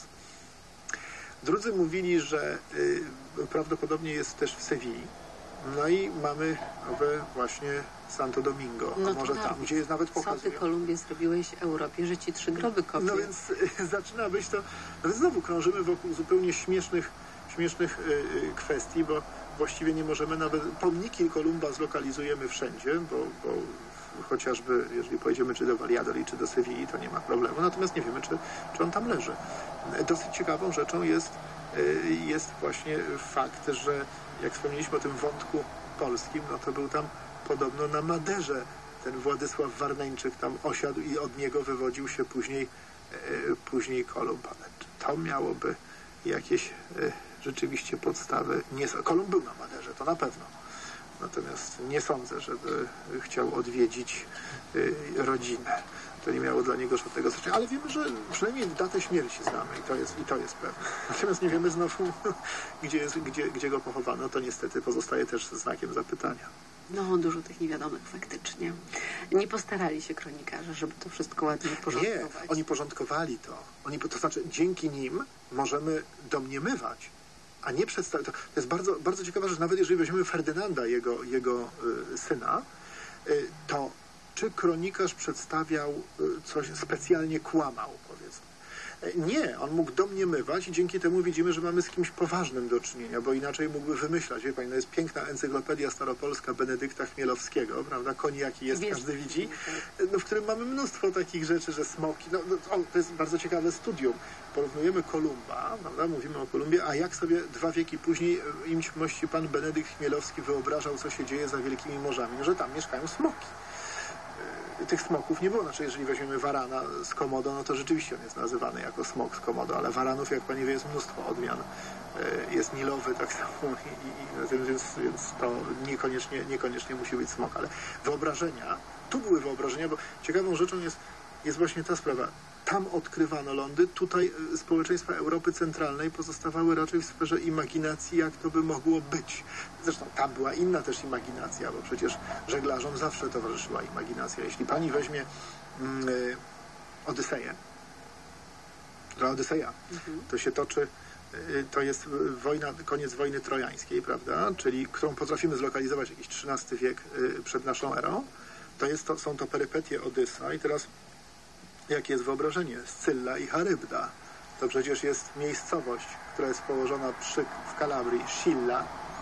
Drudzy mówili, że y, prawdopodobnie jest też w Sewilli. No i mamy we właśnie Santo Domingo, no a może tak. tam, gdzie jest nawet pokazują. Co ty, Kolumbie, zrobiłeś Europie, że ci trzy groby kopią? No więc y, zaczyna być to... No więc znowu krążymy wokół zupełnie śmiesznych, śmiesznych y, y, kwestii, bo właściwie nie możemy nawet... Pomniki Kolumba zlokalizujemy wszędzie, bo, bo chociażby, jeżeli pojedziemy czy do Valladolid, czy do Sewilli, to nie ma problemu. Natomiast nie wiemy, czy, czy on tam leży. Dosyć ciekawą rzeczą jest, jest właśnie fakt, że jak wspomnieliśmy o tym wątku polskim, no to był tam podobno na Maderze ten Władysław Warneńczyk tam osiadł i od niego wywodził się później, później Kolumb. Ale to miałoby jakieś rzeczywiście podstawy. Nie, Kolumb był na Maderze, to na pewno. Natomiast nie sądzę, żeby chciał odwiedzić y, rodzinę. To nie miało dla niego żadnego znaczenia. Ale wiemy, że przynajmniej datę śmierci znamy i to jest, i to jest pewne. Natomiast nie wiemy znowu, gdzie, jest, gdzie, gdzie go pochowano. To niestety pozostaje też znakiem zapytania. No, dużo tych niewiadomych faktycznie. Nie postarali się kronikarze, żeby to wszystko ładnie porządkować. Nie, oni porządkowali to. Oni, to znaczy, dzięki nim możemy domniemywać, a nie przedstawić. To, to jest bardzo, bardzo ciekawe, że nawet jeżeli weźmiemy Ferdynanda, jego, jego y, syna, y, to czy kronikarz przedstawiał y, coś, specjalnie kłamał, powiedzmy. Nie, on mógł domniemywać i dzięki temu widzimy, że mamy z kimś poważnym do czynienia, bo inaczej mógłby wymyślać. Wie pani, no jest piękna encyklopedia staropolska Benedykta Chmielowskiego, prawda, koń jaki jest, każdy widzi, no, w którym mamy mnóstwo takich rzeczy, że smoki, no, no o, to jest bardzo ciekawe studium. Porównujemy Kolumba, prawda, mówimy o Kolumbie, a jak sobie dwa wieki później im mości pan Benedykt Chmielowski wyobrażał, co się dzieje za wielkimi morzami, że tam mieszkają smoki. Tych smoków nie było. Znaczy, jeżeli weźmiemy warana z Komodo, no to rzeczywiście on jest nazywany jako smok z Komodo, ale waranów, jak pani wie, jest mnóstwo odmian. Jest nilowy tak samo, i, i, więc, więc to niekoniecznie, niekoniecznie musi być smok. Ale wyobrażenia, tu były wyobrażenia, bo ciekawą rzeczą jest, jest właśnie ta sprawa. Tam odkrywano lądy, tutaj społeczeństwa Europy Centralnej pozostawały raczej w sferze imaginacji, jak to by mogło być. Zresztą tam była inna też imaginacja, bo przecież żeglarzom zawsze towarzyszyła imaginacja. Jeśli pani weźmie mm, Odyseję, dla Odyseja, mhm. to się toczy, to jest wojna, koniec wojny trojańskiej, prawda, czyli którą potrafimy zlokalizować jakiś trzynasty wiek przed naszą erą. To, jest to są to perypetie Odysa i teraz jakie jest wyobrażenie? Scylla i Charybda. To przecież jest miejscowość, która jest położona przy, w Kalabrii, Scilla.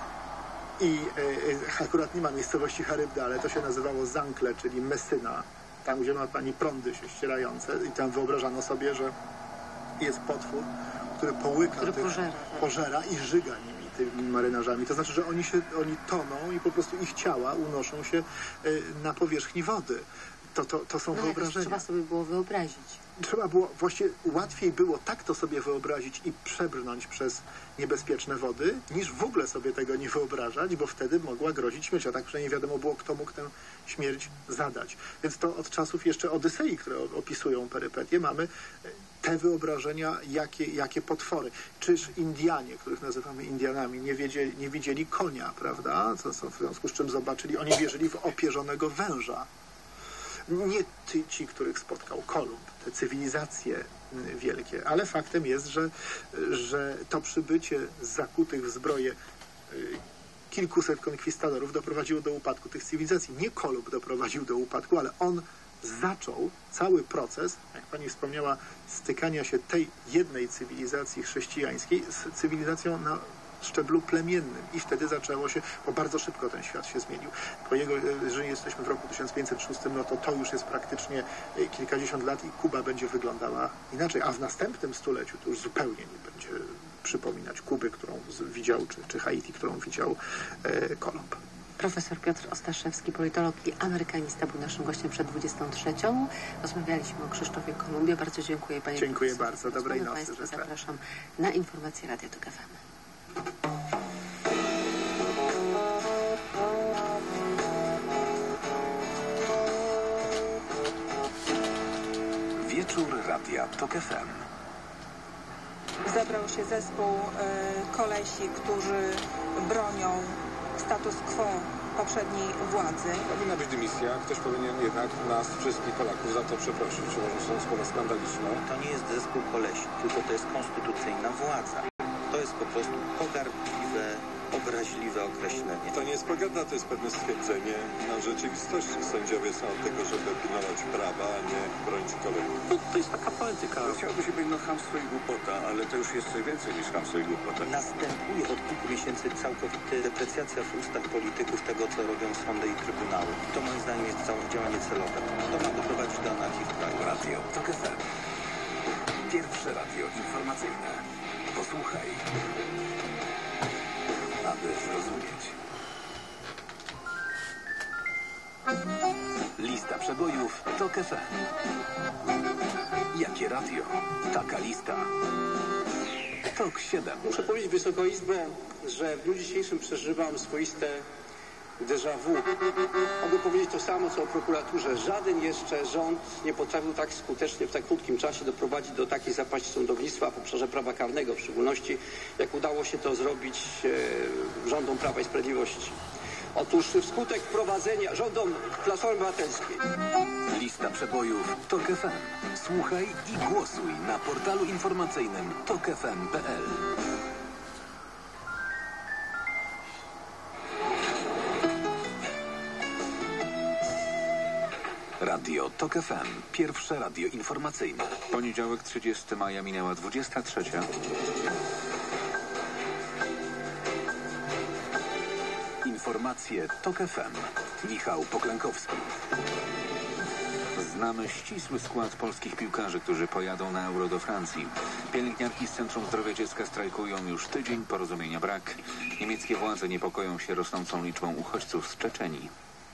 I e, akurat nie ma miejscowości Charybda, ale to się nazywało Zankle, czyli Messyna. Tam, gdzie ma pani prądy się ścierające. I tam wyobrażano sobie, że jest potwór, który połyka, który tych, pożera, pożera i żyga nimi, tymi marynarzami. To znaczy, że oni, się, oni toną i po prostu ich ciała unoszą się y, na powierzchni wody. To, to, to są no, wyobrażenia. Trzeba sobie było wyobrazić. Trzeba było, właściwie łatwiej było tak to sobie wyobrazić i przebrnąć przez niebezpieczne wody, niż w ogóle sobie tego nie wyobrażać, bo wtedy mogła grozić śmierć. A tak przynajmniej wiadomo było, kto mógł tę śmierć zadać. Więc to od czasów jeszcze Odysei, które opisują perypetie, mamy te wyobrażenia, jakie, jakie potwory. Czyż Indianie, których nazywamy Indianami, nie, wiedzieli, nie widzieli konia, prawda? Co, co, w związku z czym zobaczyli, oni wierzyli w opierzonego węża. Nie ty, ci, których spotkał Kolumb, te cywilizacje wielkie, ale faktem jest, że, że to przybycie zakutych w zbroję kilkuset konkwistadorów doprowadziło do upadku tych cywilizacji. Nie Kolumb doprowadził do upadku, ale on zaczął cały proces, jak pani wspomniała, stykania się tej jednej cywilizacji chrześcijańskiej z cywilizacją na szczeblu plemiennym i wtedy zaczęło się, bo bardzo szybko ten świat się zmienił. Po jego, jeżeli jesteśmy w roku tysiąc pięćset szóstym, no to to już jest praktycznie kilkadziesiąt lat i Kuba będzie wyglądała inaczej, a w następnym stuleciu to już zupełnie nie będzie przypominać Kuby, którą widział, czy, czy Haiti, którą widział e, Kolumb. Profesor Piotr Ostaszewski, politolog i amerykanista, był naszym gościem przed dwudziestą trzecią. Rozmawialiśmy o Krzysztofie Kolumbie. Bardzo dziękuję panie Dziękuję profesor. bardzo. Dobrej nocy. Państwa zapraszam na informacje Radia Tok F M. Wieczór Radia Tok F M. Zebrał się zespół y, kolesi, którzy bronią status quo poprzedniej władzy. Powinna być dymisja. Ktoś powinien jednak nas, wszystkich Polaków, za to przeprosić. Uważam, że są słowa skandaliczne. To nie jest zespół kolesi, tylko to jest konstytucyjna władza. To jest po prostu pogardliwe, obraźliwe określenie. To nie jest pogarda, to jest pewne stwierdzenie na rzeczywistości. Sędziowie są od tego, żeby pilnować prawa, a nie bronić kolegów. To, to jest taka poetyka. Chciałoby się powiedzieć, no chamstwo i głupota, ale to już jest coś więcej niż chamstwo i głupota. Następuje od kilku miesięcy całkowita deprecjacja w ustach polityków tego, co robią sądy i trybunały. To moim zdaniem jest całe działanie celowe. To ma doprowadzić do anarchii w kraju. Radio Tok F M. Pierwsze radio informacyjne. Posłuchaj, aby zrozumieć. Lista przebojów Tok F M. Jakie radio? Taka lista. Tok siedem. Muszę powiedzieć, Wysoką Izbę, że w dniu dzisiejszym przeżywam swoiste déjà vu. Mogę powiedzieć to samo, co o prokuraturze. Żaden jeszcze rząd nie potrafił tak skutecznie w tak krótkim czasie doprowadzić do takiej zapaści sądownictwa w obszarze prawa karnego w szczególności, jak udało się to zrobić e, rządom Prawa i Sprawiedliwości. Otóż wskutek wprowadzenia rządom Platformy Obywatelskiej. Lista przebojów Tok F M. Słuchaj i głosuj na portalu informacyjnym tok f m kropka p l. Radio TOK F M. Pierwsze radio informacyjne. Poniedziałek, trzydziestego maja, minęła dwudziesta trzecia. Informacje TOK F M. Michał Poklękowski. Znamy ścisły skład polskich piłkarzy, którzy pojadą na Euro do Francji. Pielęgniarki z Centrum Zdrowia Dziecka strajkują już tydzień, porozumienia brak. Niemieckie władze niepokoją się rosnącą liczbą uchodźców z Czeczenii.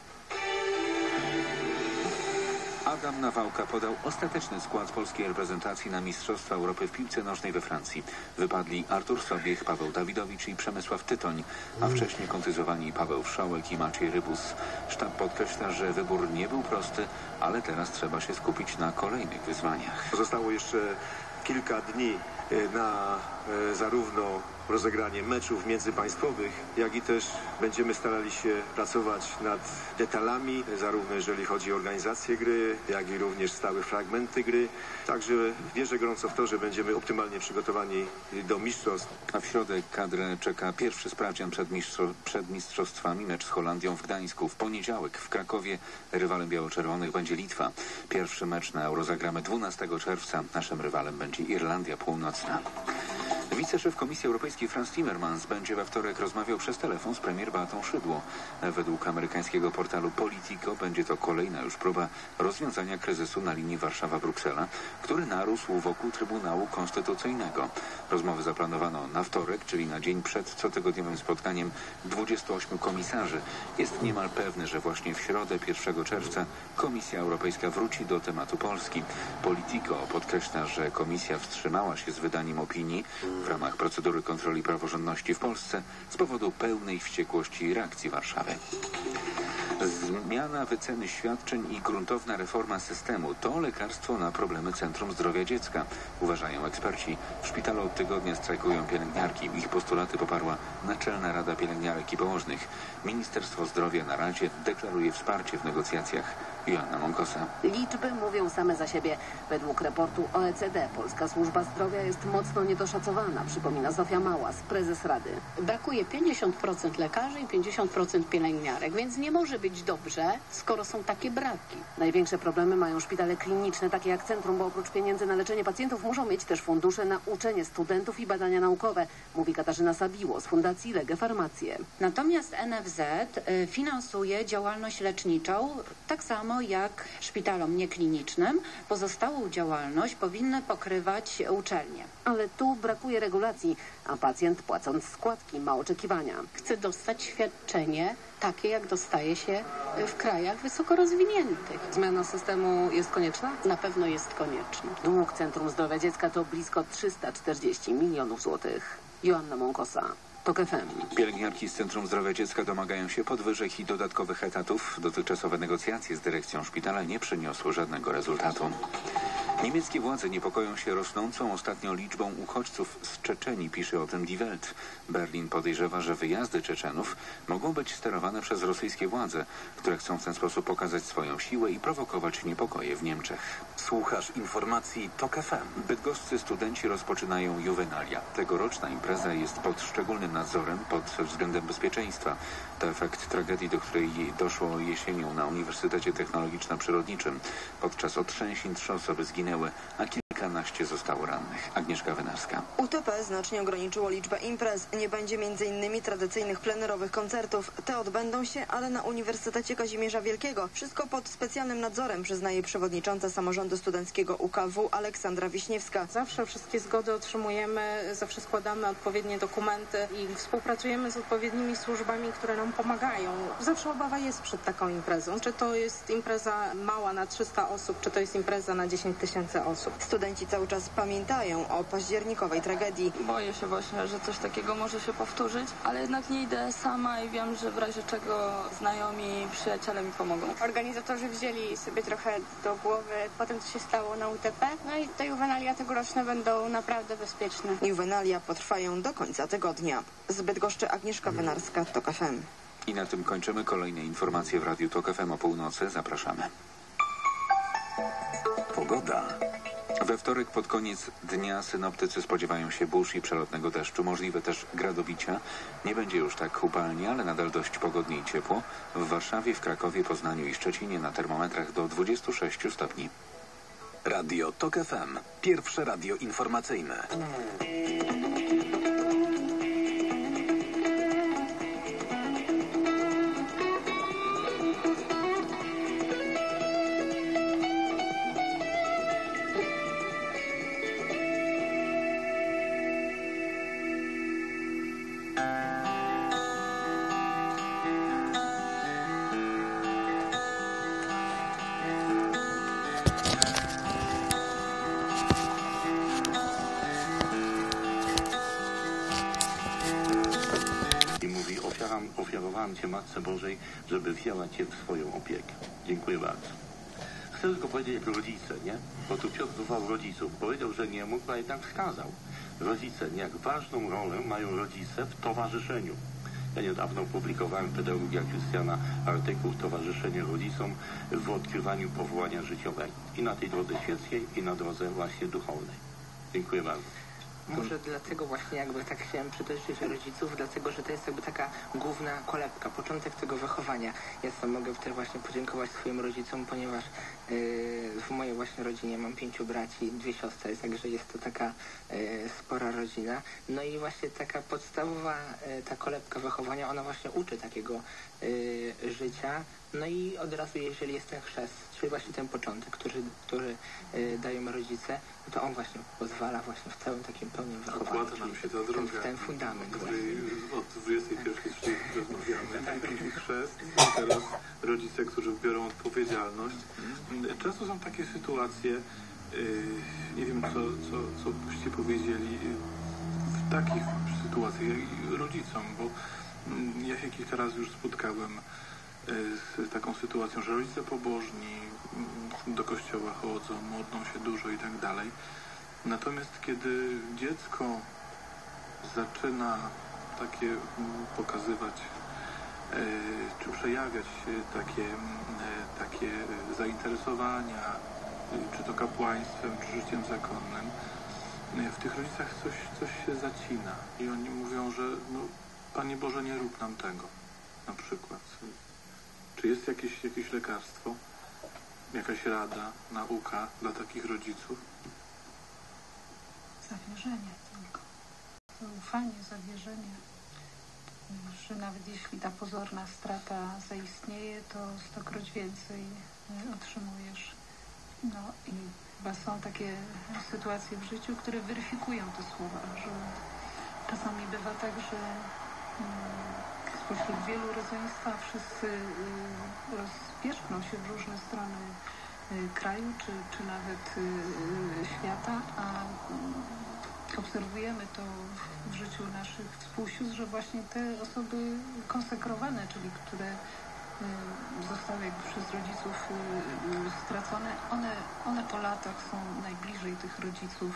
Adam Nawałka podał ostateczny skład polskiej reprezentacji na Mistrzostwa Europy w piłce nożnej we Francji. Wypadli Artur Sobiech, Paweł Dawidowicz i Przemysław Tytoń, a wcześniej kontuzjowani Paweł Wszołek i Maciej Rybus. Sztab podkreśla, że wybór nie był prosty, ale teraz trzeba się skupić na kolejnych wyzwaniach. Zostało jeszcze kilka dni na zarówno rozegranie meczów międzypaństwowych, jak i też będziemy starali się pracować nad detalami, zarówno jeżeli chodzi o organizację gry, jak i również stałe fragmenty gry. Także wierzę gorąco w to, że będziemy optymalnie przygotowani do mistrzostw. A w środę kadrę czeka pierwszy sprawdzian przed, mistrzo- przed mistrzostwami, mecz z Holandią w Gdańsku. W poniedziałek w Krakowie rywalem biało-czerwonych będzie Litwa. Pierwszy mecz na Euro zagramy dwunastego czerwca. Naszym rywalem będzie Irlandia Północna. Wiceszef Komisji Europejskiej Frans Timmermans będzie we wtorek rozmawiał przez telefon z premier Beatą Szydło. Według amerykańskiego portalu Politico będzie to kolejna już próba rozwiązania kryzysu na linii Warszawa-Bruksela, który narósł wokół Trybunału Konstytucyjnego. Rozmowy zaplanowano na wtorek, czyli na dzień przed cotygodniowym spotkaniem dwudziestu ośmiu komisarzy. Jest niemal pewne, że właśnie w środę pierwszego czerwca Komisja Europejska wróci do tematu Polski. Politico podkreśla, że Komisja wstrzymała się z wydaniem opinii w ramach procedury kontroli praworządności w Polsce z powodu pełnej wściekłości reakcji Warszawy. Zmiana wyceny świadczeń i gruntowna reforma systemu to lekarstwo na problemy Centrum Zdrowia Dziecka, uważają eksperci. W szpitalu od tygodnia strajkują pielęgniarki. Ich postulaty poparła Naczelna Rada Pielęgniarek i Położnych. Ministerstwo Zdrowia na Radzie deklaruje wsparcie w negocjacjach. Joanna Monkosa. Liczby mówią same za siebie. Według raportu O E C D polska służba zdrowia jest mocno niedoszacowana, przypomina Zofia Małas, prezes Rady. Brakuje pięćdziesiąt procent lekarzy i pięćdziesiąt procent pielęgniarek, więc nie może być dobrze, skoro są takie braki. Największe problemy mają szpitale kliniczne, takie jak centrum, bo oprócz pieniędzy na leczenie pacjentów muszą mieć też fundusze na uczenie studentów i badania naukowe, mówi Katarzyna Sabiło z Fundacji Lege Farmację. Natomiast N F Z finansuje działalność leczniczą tak samo jak szpitalom nieklinicznym. Pozostałą działalność powinny pokrywać uczelnie. Ale tu brakuje regulacji, a pacjent, płacąc składki, ma oczekiwania. Chce dostać świadczenie takie, jak dostaje się w krajach wysoko rozwiniętych. Zmiana systemu jest konieczna? Na pewno jest konieczna. Dług Centrum Zdrowia Dziecka to blisko trzysta czterdzieści milionów złotych. Joanna Monkosa. TOK F M. Pielęgniarki z Centrum Zdrowia Dziecka domagają się podwyżek i dodatkowych etatów. Dotychczasowe negocjacje z dyrekcją szpitala nie przyniosły żadnego rezultatu. Niemieckie władze niepokoją się rosnącą ostatnio liczbą uchodźców z Czeczenii, pisze o tym Die Welt. Berlin podejrzewa, że wyjazdy Czeczenów mogą być sterowane przez rosyjskie władze, które chcą w ten sposób pokazać swoją siłę i prowokować niepokoje w Niemczech. Słuchasz informacji TOK F M. Bydgoscy studenci rozpoczynają Juvenalia. Tegoroczna impreza jest pod szczególnym nadzorem pod względem bezpieczeństwa. To efekt tragedii, do której doszło jesienią na Uniwersytecie Technologiczno-Przyrodniczym. Podczas otrzęsień trzy osoby zginęły, a kilkanaście zostało rannych. Agnieszka Wynarska. U T P znacznie ograniczyło liczbę imprez. Nie będzie między innymi tradycyjnych plenerowych koncertów. Te odbędą się, ale na Uniwersytecie Kazimierza Wielkiego. Wszystko pod specjalnym nadzorem, przyznaje przewodnicząca samorządu studenckiego U K W Aleksandra Wiśniewska. Zawsze wszystkie zgody otrzymujemy, zawsze składamy odpowiednie dokumenty i współpracujemy z odpowiednimi służbami, które nam pomagają. Zawsze obawa jest przed taką imprezą. Czy to jest impreza mała na trzysta osób, czy to jest impreza na dziesięć tysięcy osób. Studenci cały czas pamiętają o październikowej tragedii. Boję się właśnie, że coś takiego może się powtórzyć, ale jednak nie idę sama i wiem, że w razie czego znajomi, przyjaciele mi pomogą. Organizatorzy wzięli sobie trochę do głowy po tym, co się stało na U T P, no i te juwenalia tegoroczne będą naprawdę bezpieczne. Juwenalia potrwają do końca tygodnia. Z Bydgoszczy Agnieszka Wynarska, TOK F M. I na tym kończymy kolejne informacje w Radiu TOK F M o północy. Zapraszamy. Pogoda. We wtorek pod koniec dnia synoptycy spodziewają się burz i przelotnego deszczu, możliwe też gradobicia. Nie będzie już tak upalnie, ale nadal dość pogodnie i ciepło. W Warszawie, w Krakowie, Poznaniu i Szczecinie na termometrach do dwudziestu sześciu stopni. Radio TOK F M. Pierwsze radio informacyjne. Ofiarowałem Cię Matce Bożej, żeby wzięła Cię w swoją opiekę. Dziękuję bardzo. Chcę tylko powiedzieć jak rodzice, nie? Bo tu Piotr wywołał rodziców. Powiedział, że nie mógł, a jednak wskazał. Rodzice, jak ważną rolę mają rodzice w towarzyszeniu. Ja niedawno publikowałem pedagogia Krystiana artykuł Towarzyszenie rodzicom w odkrywaniu powołania życiowego. I na tej drodze świeckiej, i na drodze właśnie duchownej. Dziękuję bardzo. Może dlatego właśnie jakby tak chciałem przytoczyć rodziców, dlatego że to jest jakby taka główna kolebka, początek tego wychowania. Ja sam mogę też właśnie podziękować swoim rodzicom, ponieważ yy, w mojej właśnie rodzinie mam pięciu braci, dwie siostry, także jest to taka yy, spora rodzina. No i właśnie taka podstawowa yy, ta kolebka wychowania, ona właśnie uczy takiego yy, życia. No i od razu, jeżeli jest ten chrzest, czyli właśnie ten początek, który, który yy, dają rodzice, no to on właśnie pozwala właśnie w całym takim pełnym wychowaniu. Opłata nam się ta droga, ten, ten fundament. Od dwudziestej pierwszej stycznia rozmawiamy, najpierw chrzest, i teraz rodzice, którzy biorą odpowiedzialność. Często są takie sytuacje, yy, nie wiem co, co, co byście powiedzieli, w takich sytuacjach rodzicom, bo yy, ja się kilka razy już spotkałem z taką sytuacją, że rodzice pobożni do kościoła chodzą, modlą się dużo i tak dalej. Natomiast kiedy dziecko zaczyna takie pokazywać czy przejawiać takie, takie zainteresowania, czy to kapłaństwem, czy życiem zakonnym, w tych rodzicach coś, coś się zacina i oni mówią, że no, Panie Boże, nie rób nam tego, na przykład. Czy jest jakieś, jakieś lekarstwo, jakaś rada, nauka dla takich rodziców? Zawierzenie tylko. Zaufanie, zawierzenie, że nawet jeśli ta pozorna strata zaistnieje, to stokroć więcej otrzymujesz. No i chyba są takie sytuacje w życiu, które weryfikują te słowa, że czasami bywa tak, że spośród wielu rodzeństwa wszyscy rozpierzchną się w różne strony kraju, czy, czy nawet świata, a obserwujemy to w życiu naszych współsióstr, że właśnie te osoby konsekrowane, czyli które zostały jakby przez rodziców stracone, one, one po latach są najbliżej tych rodziców,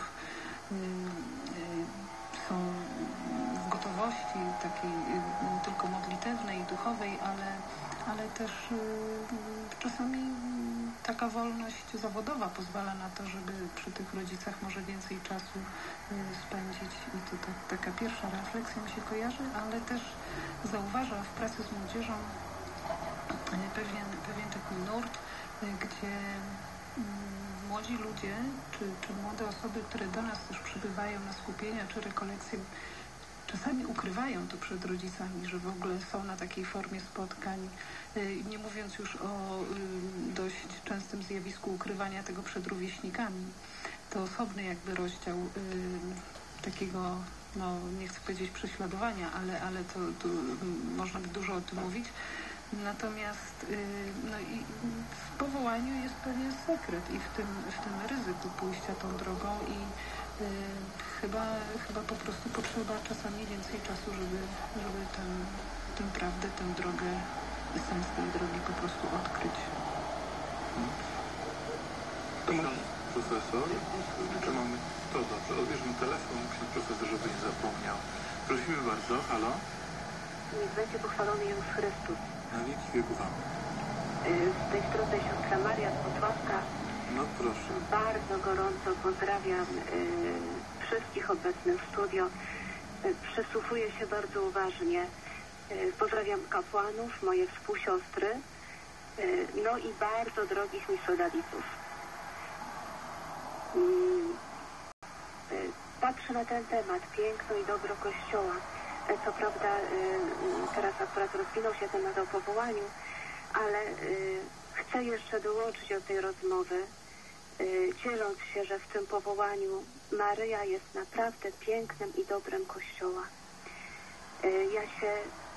są w gotowości takiej tylko modlitewnej, duchowej, ale, ale też czasami taka wolność zawodowa pozwala na to, żeby przy tych rodzicach może więcej czasu spędzić. I to tak, taka pierwsza refleksja mi się kojarzy, ale też zauważam w pracy z młodzieżą pewien, pewien taki nurt, gdzie młodzi ludzie, czy, czy młode osoby, które do nas też przybywają na skupienia czy rekolekcje, czasami ukrywają to przed rodzicami, że w ogóle są na takiej formie spotkań, nie mówiąc już o dość częstym zjawisku ukrywania tego przed rówieśnikami. To osobny jakby rozdział takiego, no nie chcę powiedzieć prześladowania, ale, ale to, to można by dużo o tym mówić. Natomiast no i w powołaniu jest pewien sekret i w tym, w tym ryzyku pójścia tą drogą i y, chyba, chyba po prostu potrzeba czasami więcej czasu, żeby, żeby tę, tę prawdę, tę drogę, sens tej drogi po prostu odkryć. Pan profesor, czy mamy... To dobrze, odbierzmy telefon, ksiądz profesor, żeby nie zapomniał. Prosimy bardzo, halo? Niech będzie pochwalony Jezus Chrystus. Na wieki wieków. Z tej strony siostra Maria z Włocławka. No proszę. Bardzo gorąco pozdrawiam y, wszystkich obecnych w studio. Y, przysłuchuję się bardzo uważnie. Y, pozdrawiam kapłanów, moje współsiostry, y, no i bardzo drogich mi sodaliców. Y, y, patrzę na ten temat, piękno i dobro Kościoła. Y, co prawda y, teraz akurat rozwinął się temat o powołaniu, ale y, chcę jeszcze dołączyć do tej rozmowy, y, dzieląc się, że w tym powołaniu Maryja jest naprawdę pięknem i dobrem Kościoła. Y, ja się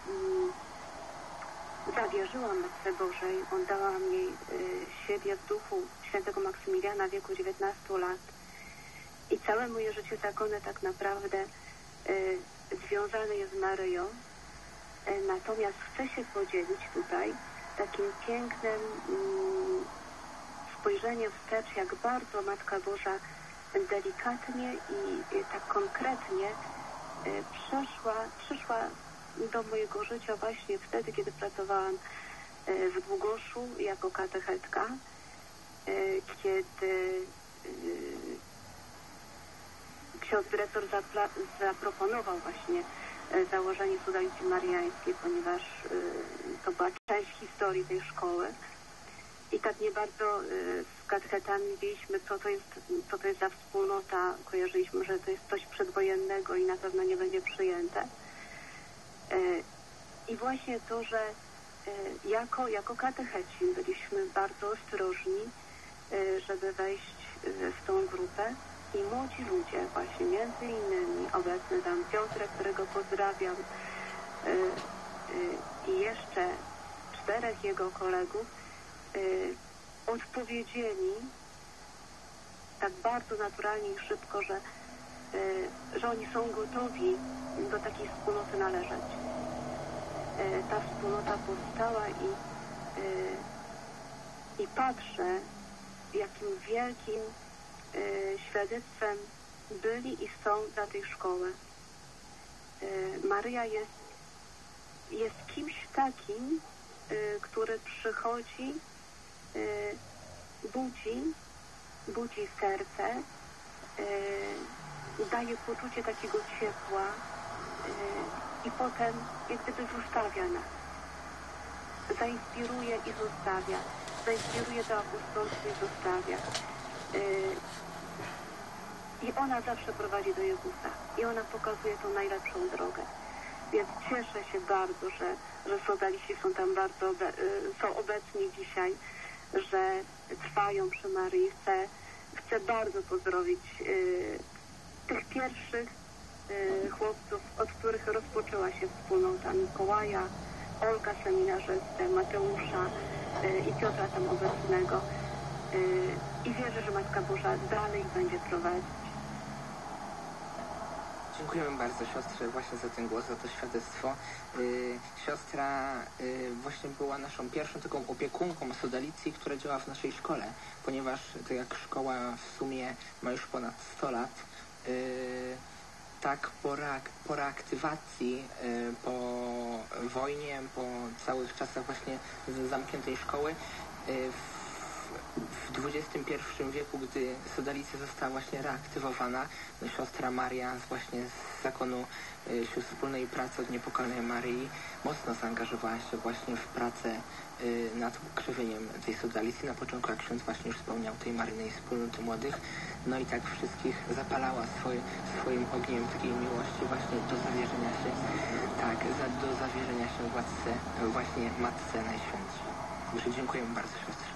y, zawierzyłam Matce Bożej, oddałam jej y, siebie w duchu świętego Maksymiliana w wieku dziewiętnastu lat i całe moje życie zakone tak naprawdę y, związane jest z Maryją, y, natomiast chcę się podzielić tutaj takim pięknym mm, spojrzeniem wstecz, jak bardzo Matka Boża delikatnie i, i tak konkretnie y, przeszła, przyszła do mojego życia właśnie wtedy, kiedy pracowałam y, w Długoszu jako katechetka, y, kiedy y, ksiądz dyrektor zapla- zaproponował właśnie założenie Sodalicji Mariańskiej, ponieważ y, to była część historii tej szkoły i tak nie bardzo y, z katechetami wiedzieliśmy, co to jest, co to jest za wspólnota, kojarzyliśmy, że to jest coś przedwojennego i na pewno nie będzie przyjęte. Y, I właśnie to, że y, jako, jako katecheci byliśmy bardzo ostrożni, y, żeby wejść y, w tą grupę. I młodzi ludzie, właśnie między innymi obecny tam Piotrek, którego pozdrawiam, y, y, i jeszcze czterech jego kolegów y, odpowiedzieli tak bardzo naturalnie i szybko, że, y, że oni są gotowi do takiej wspólnoty należeć. Y, ta wspólnota powstała i, y, i patrzę, jakim wielkim Y, świadectwem byli i są dla tej szkoły. Y, Maryja jest, jest kimś takim, y, który przychodzi, y, budzi, budzi serce, y, daje poczucie takiego ciepła y, i potem jak gdyby zostawia nas. Zainspiruje i zostawia. Zainspiruje do apostolstwa i zostawia. I ona zawsze prowadzi do Jezusa. I ona pokazuje tą najlepszą drogę. Więc cieszę się bardzo, że, że sodaliści są tam bardzo obe, są obecni dzisiaj, że trwają przy Maryi. Chcę, chcę bardzo pozdrowić y, tych pierwszych y, chłopców, od których rozpoczęła się wspólnota Mikołaja, Olka seminarzystę, Mateusza y, i Piotra tam obecnego. I wierzę, że Matka Boża dalej będzie prowadzić. Dziękujemy bardzo siostrze właśnie za ten głos, za to świadectwo. Yy, siostra yy, właśnie była naszą pierwszą taką opiekunką Sodalicji, która działa w naszej szkole, ponieważ to jak szkoła w sumie ma już ponad sto lat, yy, tak po, reak- po reaktywacji, yy, po wojnie, po całych czasach właśnie zamkniętej szkoły, yy, w dwudziestym pierwszym wieku, gdy Sodalicja została właśnie reaktywowana, no, siostra Maria właśnie z zakonu y, sióstr wspólnej pracy od Niepokalnej Maryi mocno zaangażowała się właśnie w pracę y, nad krzewieniem tej Sodalicji. Na początku, jak ksiądz właśnie już wspomniał, tej Maryjnej Wspólnoty Młodych, no i tak wszystkich zapalała swoje, swoim ogniem takiej miłości właśnie do zawierzenia się, tak, za, do zawierzenia się władce, właśnie Matce Najświętszej. Także dziękujemy bardzo siostrze.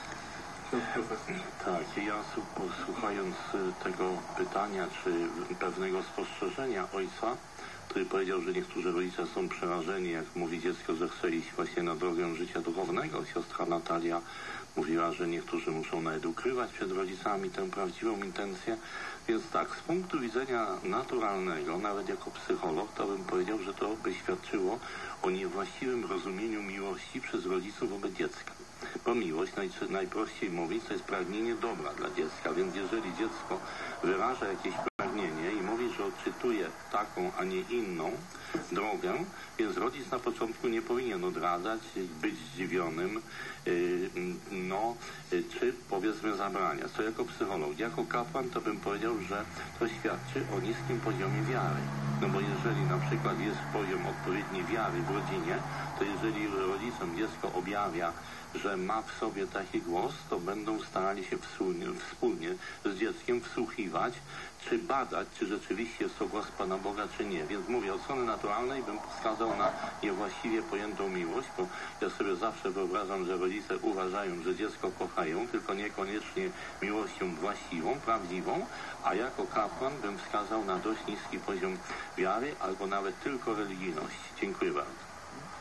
Tak, ja słuchając tego pytania, czy pewnego spostrzeżenia ojca, który powiedział, że niektórzy rodzice są przerażeni, jak mówi dziecko, że chce iść właśnie na drogę życia duchownego. Siostra Natalia mówiła, że niektórzy muszą nawet ukrywać przed rodzicami tę prawdziwą intencję. Więc tak, z punktu widzenia naturalnego, nawet jako psycholog, to bym powiedział, że to by świadczyło o niewłaściwym rozumieniu miłości przez rodziców wobec dziecka. Bo miłość, naj, najprościej mówiąc, to jest pragnienie dobra dla dziecka, więc jeżeli dziecko wyraża jakieś pragnienie i mówi, że odczytuje taką, a nie inną drogę, więc rodzic na początku nie powinien odradzać, być zdziwionym, no, czy powiedzmy zabraniać. To jako psycholog. Jako kapłan to bym powiedział, że to świadczy o niskim poziomie wiary. No bo jeżeli na przykład jest poziom odpowiedniej wiary w rodzinie, to jeżeli rodzicom dziecko objawia, że ma w sobie taki głos, to będą starali się wspólnie, wspólnie z dzieckiem wsłuchiwać, czy badać, czy rzeczywiście jest to głos Pana Boga, czy nie. Więc mówię, od strony naturalnej bym wskazał na niewłaściwie pojętą miłość, bo ja sobie zawsze wyobrażam, że rodzice uważają, że dziecko kochają, tylko niekoniecznie miłością właściwą, prawdziwą, a jako kapłan bym wskazał na dość niski poziom wiary, albo nawet tylko religijności. Dziękuję bardzo.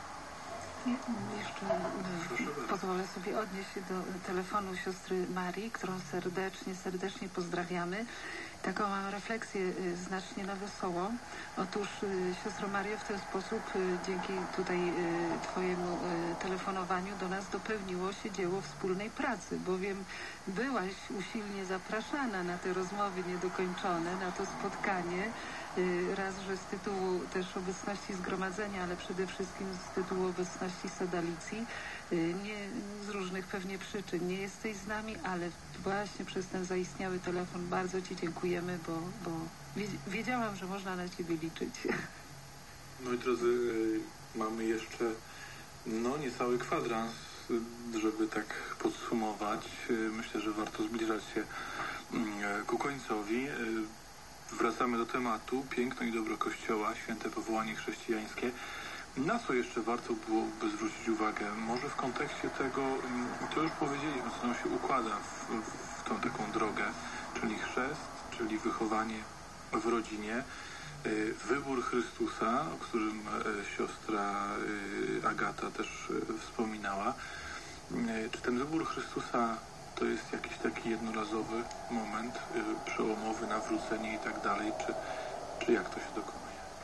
Jeszcze pozwolę sobie odnieść się do telefonu siostry Marii, którą serdecznie, serdecznie pozdrawiamy. Taką mam refleksję znacznie na wesoło. Otóż, siostro Mario, w ten sposób dzięki tutaj Twojemu telefonowaniu do nas dopełniło się dzieło wspólnej pracy, bowiem byłaś usilnie zapraszana na te rozmowy niedokończone, na to spotkanie, raz, że z tytułu też obecności zgromadzenia, ale przede wszystkim z tytułu obecności Sodalicji, nie z różnych pewnie przyczyn nie jesteś z nami, ale właśnie przez ten zaistniały telefon bardzo Ci dziękujemy, bo, bo wiedziałam, że można na Ciebie liczyć. Moi drodzy, mamy jeszcze no niecały kwadrans, żeby tak podsumować. Myślę, że warto zbliżać się ku końcowi. Wracamy do tematu piękno i dobro Kościoła, święte powołanie chrześcijańskie. Na co jeszcze warto byłoby zwrócić uwagę? Może w kontekście tego, to już powiedzieliśmy, co nam się układa w, w tą taką drogę, czyli chrzest, czyli wychowanie w rodzinie, wybór Chrystusa, o którym siostra Agata też wspominała. Czy ten wybór Chrystusa to jest jakiś taki jednorazowy moment przełomowy, nawrócenie i tak dalej, czy, czy jak to się dokonuje?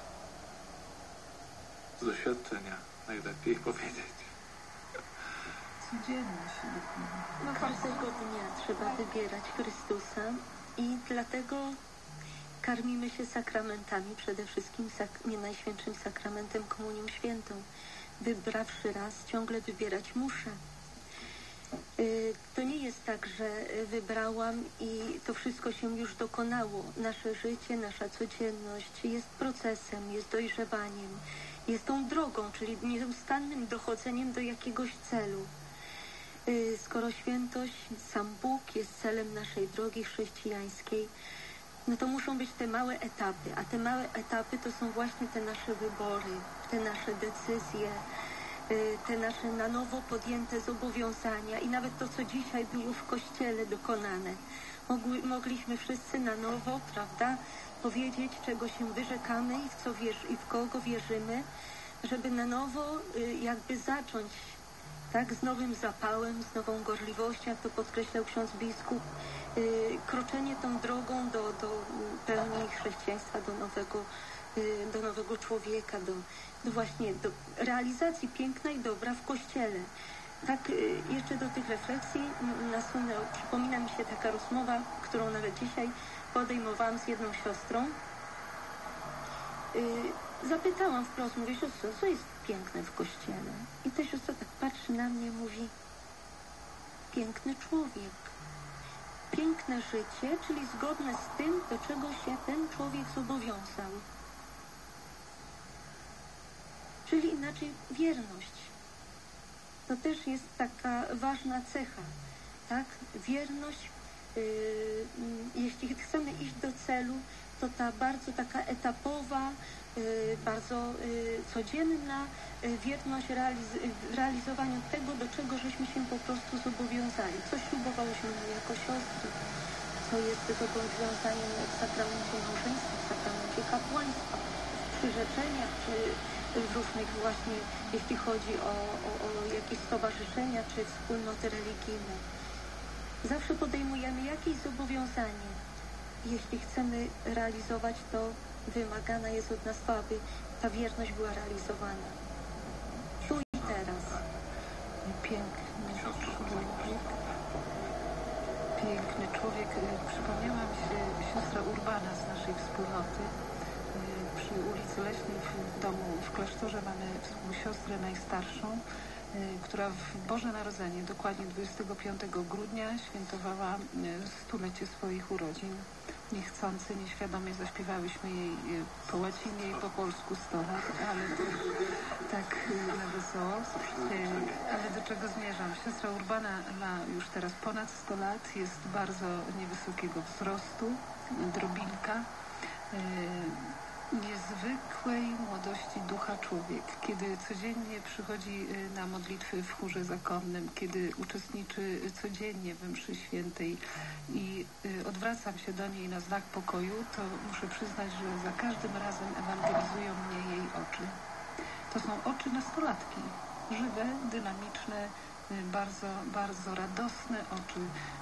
Z doświadczenia najlepiej powiedzieć. Codziennie się dokonuje. No każdego dnia trzeba wybierać Chrystusa i dlatego karmimy się sakramentami, przede wszystkim sak- nie najświętszym sakramentem Komunią Świętą. Wybrawszy raz, ciągle wybierać muszę. To nie jest tak, że wybrałam i to wszystko się już dokonało. Nasze życie, nasza codzienność jest procesem, jest dojrzewaniem, jest tą drogą, czyli nieustannym dochodzeniem do jakiegoś celu. Skoro świętość, sam Bóg jest celem naszej drogi chrześcijańskiej, no to muszą być te małe etapy, a te małe etapy to są właśnie te nasze wybory, te nasze decyzje, te nasze na nowo podjęte zobowiązania i nawet to, co dzisiaj było w Kościele dokonane. Mogli, mogliśmy wszyscy na nowo, prawda, powiedzieć, czego się wyrzekamy i w co wierz, i w kogo wierzymy, żeby na nowo jakby zacząć, tak, z nowym zapałem, z nową gorliwością, jak to podkreślał ksiądz biskup, kroczenie tą drogą do, do pełni chrześcijaństwa, do nowego do nowego człowieka, do, do właśnie do realizacji piękna i dobra w Kościele. Tak, jeszcze do tych refleksji nasunęło, przypomina mi się taka rozmowa, którą nawet dzisiaj podejmowałam z jedną siostrą. Zapytałam wprost, mówię, siostro, co jest piękne w Kościele? I ta siostra tak patrzy na mnie, mówi, piękny człowiek. Piękne życie, czyli zgodne z tym, do czego się ten człowiek zobowiązał. Czyli inaczej wierność. To też jest taka ważna cecha, tak? Wierność, yy, jeśli chcemy iść do celu, to ta bardzo taka etapowa, yy, bardzo yy, codzienna yy, wierność realiz- w realizowaniu tego, do czego żeśmy się po prostu zobowiązali. Co ślubowałyśmy jako siostry, co jest zobowiązaniem w sakramencie małżeństwa, w sakramencie kapłaństwa, w przyrzeczeniach, czy w różnych właśnie, jeśli chodzi o, o, o jakieś stowarzyszenia czy wspólnoty religijne. Zawsze podejmujemy jakieś zobowiązanie. Jeśli chcemy realizować to, wymagana jest od nas to, aby ta wierność była realizowana. Tu i teraz. Piękny człowiek. Piękny człowiek. Przypomniała mi się siostra Urbana z naszej wspólnoty, Przy ulicy Leśnej w domu w klasztorze mamy współsiostrę najstarszą, która w Boże Narodzenie, dokładnie dwudziestego piątego grudnia, świętowała stulecie swoich urodzin. Niechcący, nieświadomie zaśpiewałyśmy jej po łacinie i po polsku sto lat, ale to tak na wesoło. Ale do czego zmierzam? Siostra Urbana ma już teraz ponad sto lat, jest bardzo niewysokiego wzrostu, drobinka. Niezwykłej młodości ducha człowiek, kiedy codziennie przychodzi na modlitwy w chórze zakonnym, kiedy uczestniczy codziennie w mszy świętej i odwracam się do niej na znak pokoju, to muszę przyznać, że za każdym razem ewangelizują mnie jej oczy. To są oczy nastolatki, żywe, dynamiczne, bardzo, bardzo radosne oczy.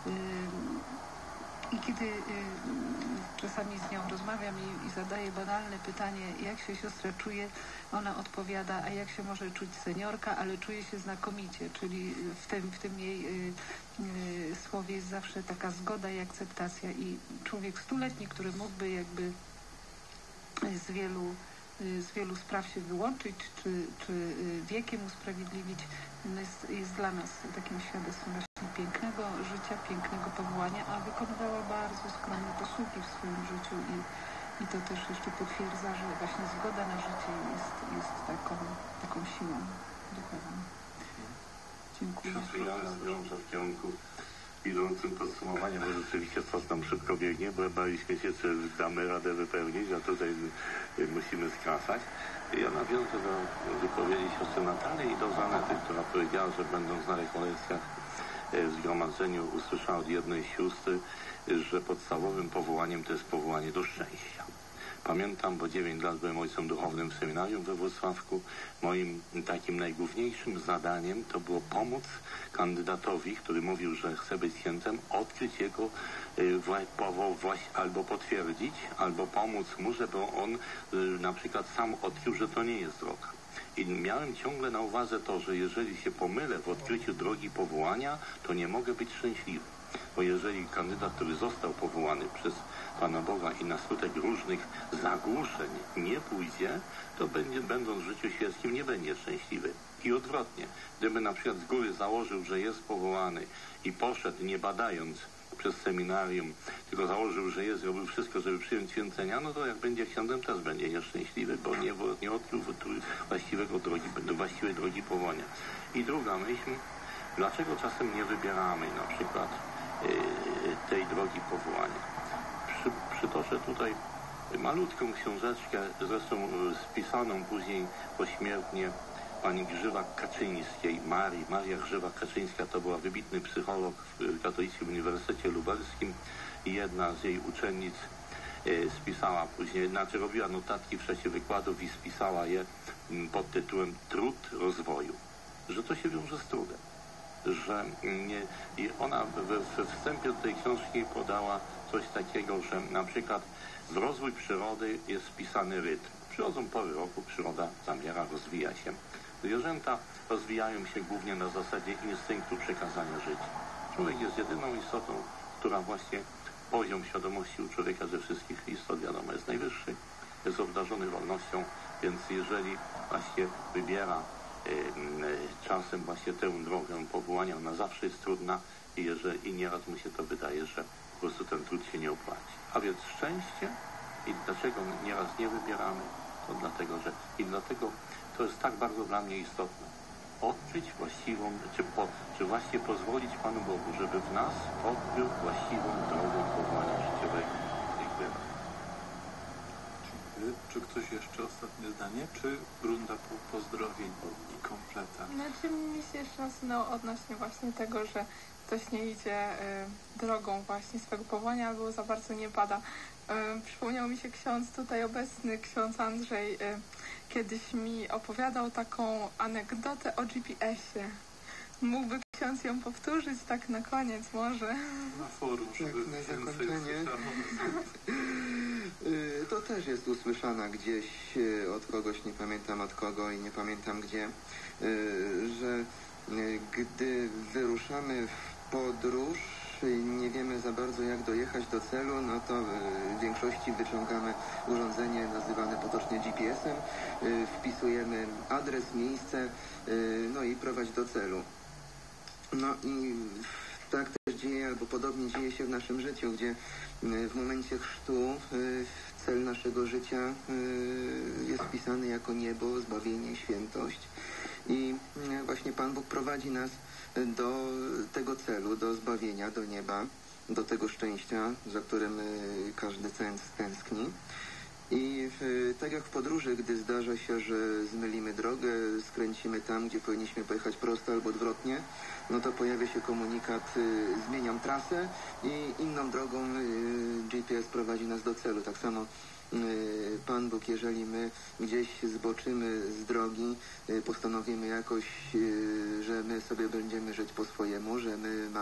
I kiedy y, czasami z nią rozmawiam i, i zadaję banalne pytanie, jak się siostra czuje, ona odpowiada, a jak się może czuć seniorka, ale czuje się znakomicie, czyli w tym, w tym jej y, y, słowie jest zawsze taka zgoda i akceptacja. I człowiek stuletni, który mógłby jakby z wielu, y, z wielu spraw się wyłączyć, czy, czy wiekiem usprawiedliwić, jest, jest dla nas takim świadectwem pięknego życia, pięknego powołania, a wykonywała bardzo skromne posługi w swoim życiu i, i to też jeszcze potwierdza, że właśnie zgoda na życie jest, jest taką, taką siłą duchową. Dziękuję. Ja nawiążę w kierunku idącym podsumowania, bo rzeczywiście czas nam szybko biegnie, bo baliśmy się, czy damy radę wypełnić, a tutaj musimy skracać. Ja nawiążę do wypowiedzi siostry Natalii i do Żanety, która powiedziała, że będąc na rekolekcjach w zgromadzeniu usłyszała od jednej sióstry, że podstawowym powołaniem to jest powołanie do szczęścia. Pamiętam, bo dziewięć lat byłem ojcem duchownym w seminarium we Włocławku. Moim takim najgłówniejszym zadaniem to było pomóc kandydatowi, który mówił, że chce być księdzem, odkryć jego powołanie albo potwierdzić, albo pomóc mu, żeby on na przykład sam odkrył, że to nie jest droga. I miałem ciągle na uwadze to, że jeżeli się pomylę w odkryciu drogi powołania, to nie mogę być szczęśliwy. Bo jeżeli kandydat, który został powołany przez Pana Boga i na skutek różnych zagłuszeń nie pójdzie, to będzie, będąc w życiu świeckim, nie będzie szczęśliwy. I odwrotnie. Gdyby na przykład z góry założył, że jest powołany i poszedł nie badając przez seminarium, tylko założył, że jest, robił wszystko, żeby przyjąć święcenia, no to jak będzie księdzem, też będzie nieszczęśliwy, bo nie, nie odkrył właściwego drogi, właściwej drogi powołania. I druga myśl, dlaczego czasem nie wybieramy na przykład yy, tej drogi powołania? Przy, przytoczę tutaj malutką książeczkę, zresztą spisaną później pośmiertnie pani Grzywak-Kaczyńskiej, Marii. Maria Grzywak-Kaczyńska to była wybitny psycholog w Katolickim Uniwersytecie Lubelskim i jedna z jej uczennic e, spisała później, znaczy robiła notatki w czasie wykładów i spisała je m, pod tytułem Trud rozwoju. Że to się wiąże z trudem. Że nie, i ona we, we wstępie do tej książki podała coś takiego, że na przykład w rozwój przyrody jest wpisany rytm. Przychodzą pory roku, przyroda zamiera, rozwija się. Zwierzęta rozwijają się głównie na zasadzie instynktu przekazania życia. Człowiek jest jedyną istotą, która właśnie poziom świadomości u człowieka ze wszystkich istot, wiadomo, jest najwyższy, jest obdarzony wolnością, więc jeżeli właśnie wybiera y, y, czasem właśnie tę drogę powołania, ona zawsze jest trudna i, jeżeli, i nieraz mu się to wydaje, że po prostu ten trud się nie opłaci. A więc szczęście i dlaczego nieraz nie wybieramy, to dlatego, że i dlatego to jest tak bardzo dla mnie istotne. Odkryć właściwą, czy, po, czy właśnie pozwolić Panu Bogu, żeby w nas odkrył właściwą drogę powołania życiowego. Dziękuję. Czy ktoś jeszcze ostatnie zdanie, czy runda po pozdrowień i kompleta? Znaczy mi się jeszcze nasunęło odnośnie właśnie tego, że ktoś nie idzie y, drogą właśnie swego powołania albo za bardzo nie bada. Y, przypomniał mi się ksiądz tutaj obecny, ksiądz Andrzej, y, kiedyś mi opowiadał taką anegdotę o G P S-ie. Mógłby ksiądz ją powtórzyć tak na koniec może? Na forum, żeby na zakończenie. To też jest usłyszana gdzieś od kogoś, nie pamiętam od kogo i nie pamiętam gdzie, że gdy wyruszamy w podróż, nie wiemy za bardzo, jak dojechać do celu, no to w większości wyciągamy urządzenie nazywane potocznie G P S-em, wpisujemy adres, miejsce, no i prowadź do celu. No i tak też dzieje, albo podobnie dzieje się w naszym życiu, gdzie w momencie chrztu cel naszego życia jest wpisany jako niebo, zbawienie, świętość. I właśnie Pan Bóg prowadzi nas do tego celu, do zbawienia, do nieba, do tego szczęścia, za którym każdy tęskni. I tak jak w podróży, gdy zdarza się, że zmylimy drogę, skręcimy tam, gdzie powinniśmy pojechać prosto albo odwrotnie, no to pojawia się komunikat, zmieniam trasę i inną drogą G P S prowadzi nas do celu. Tak samo Pan Bóg, jeżeli my gdzieś zboczymy z drogi, postanowimy jakoś, że my sobie będziemy żyć po swojemu, że my mamy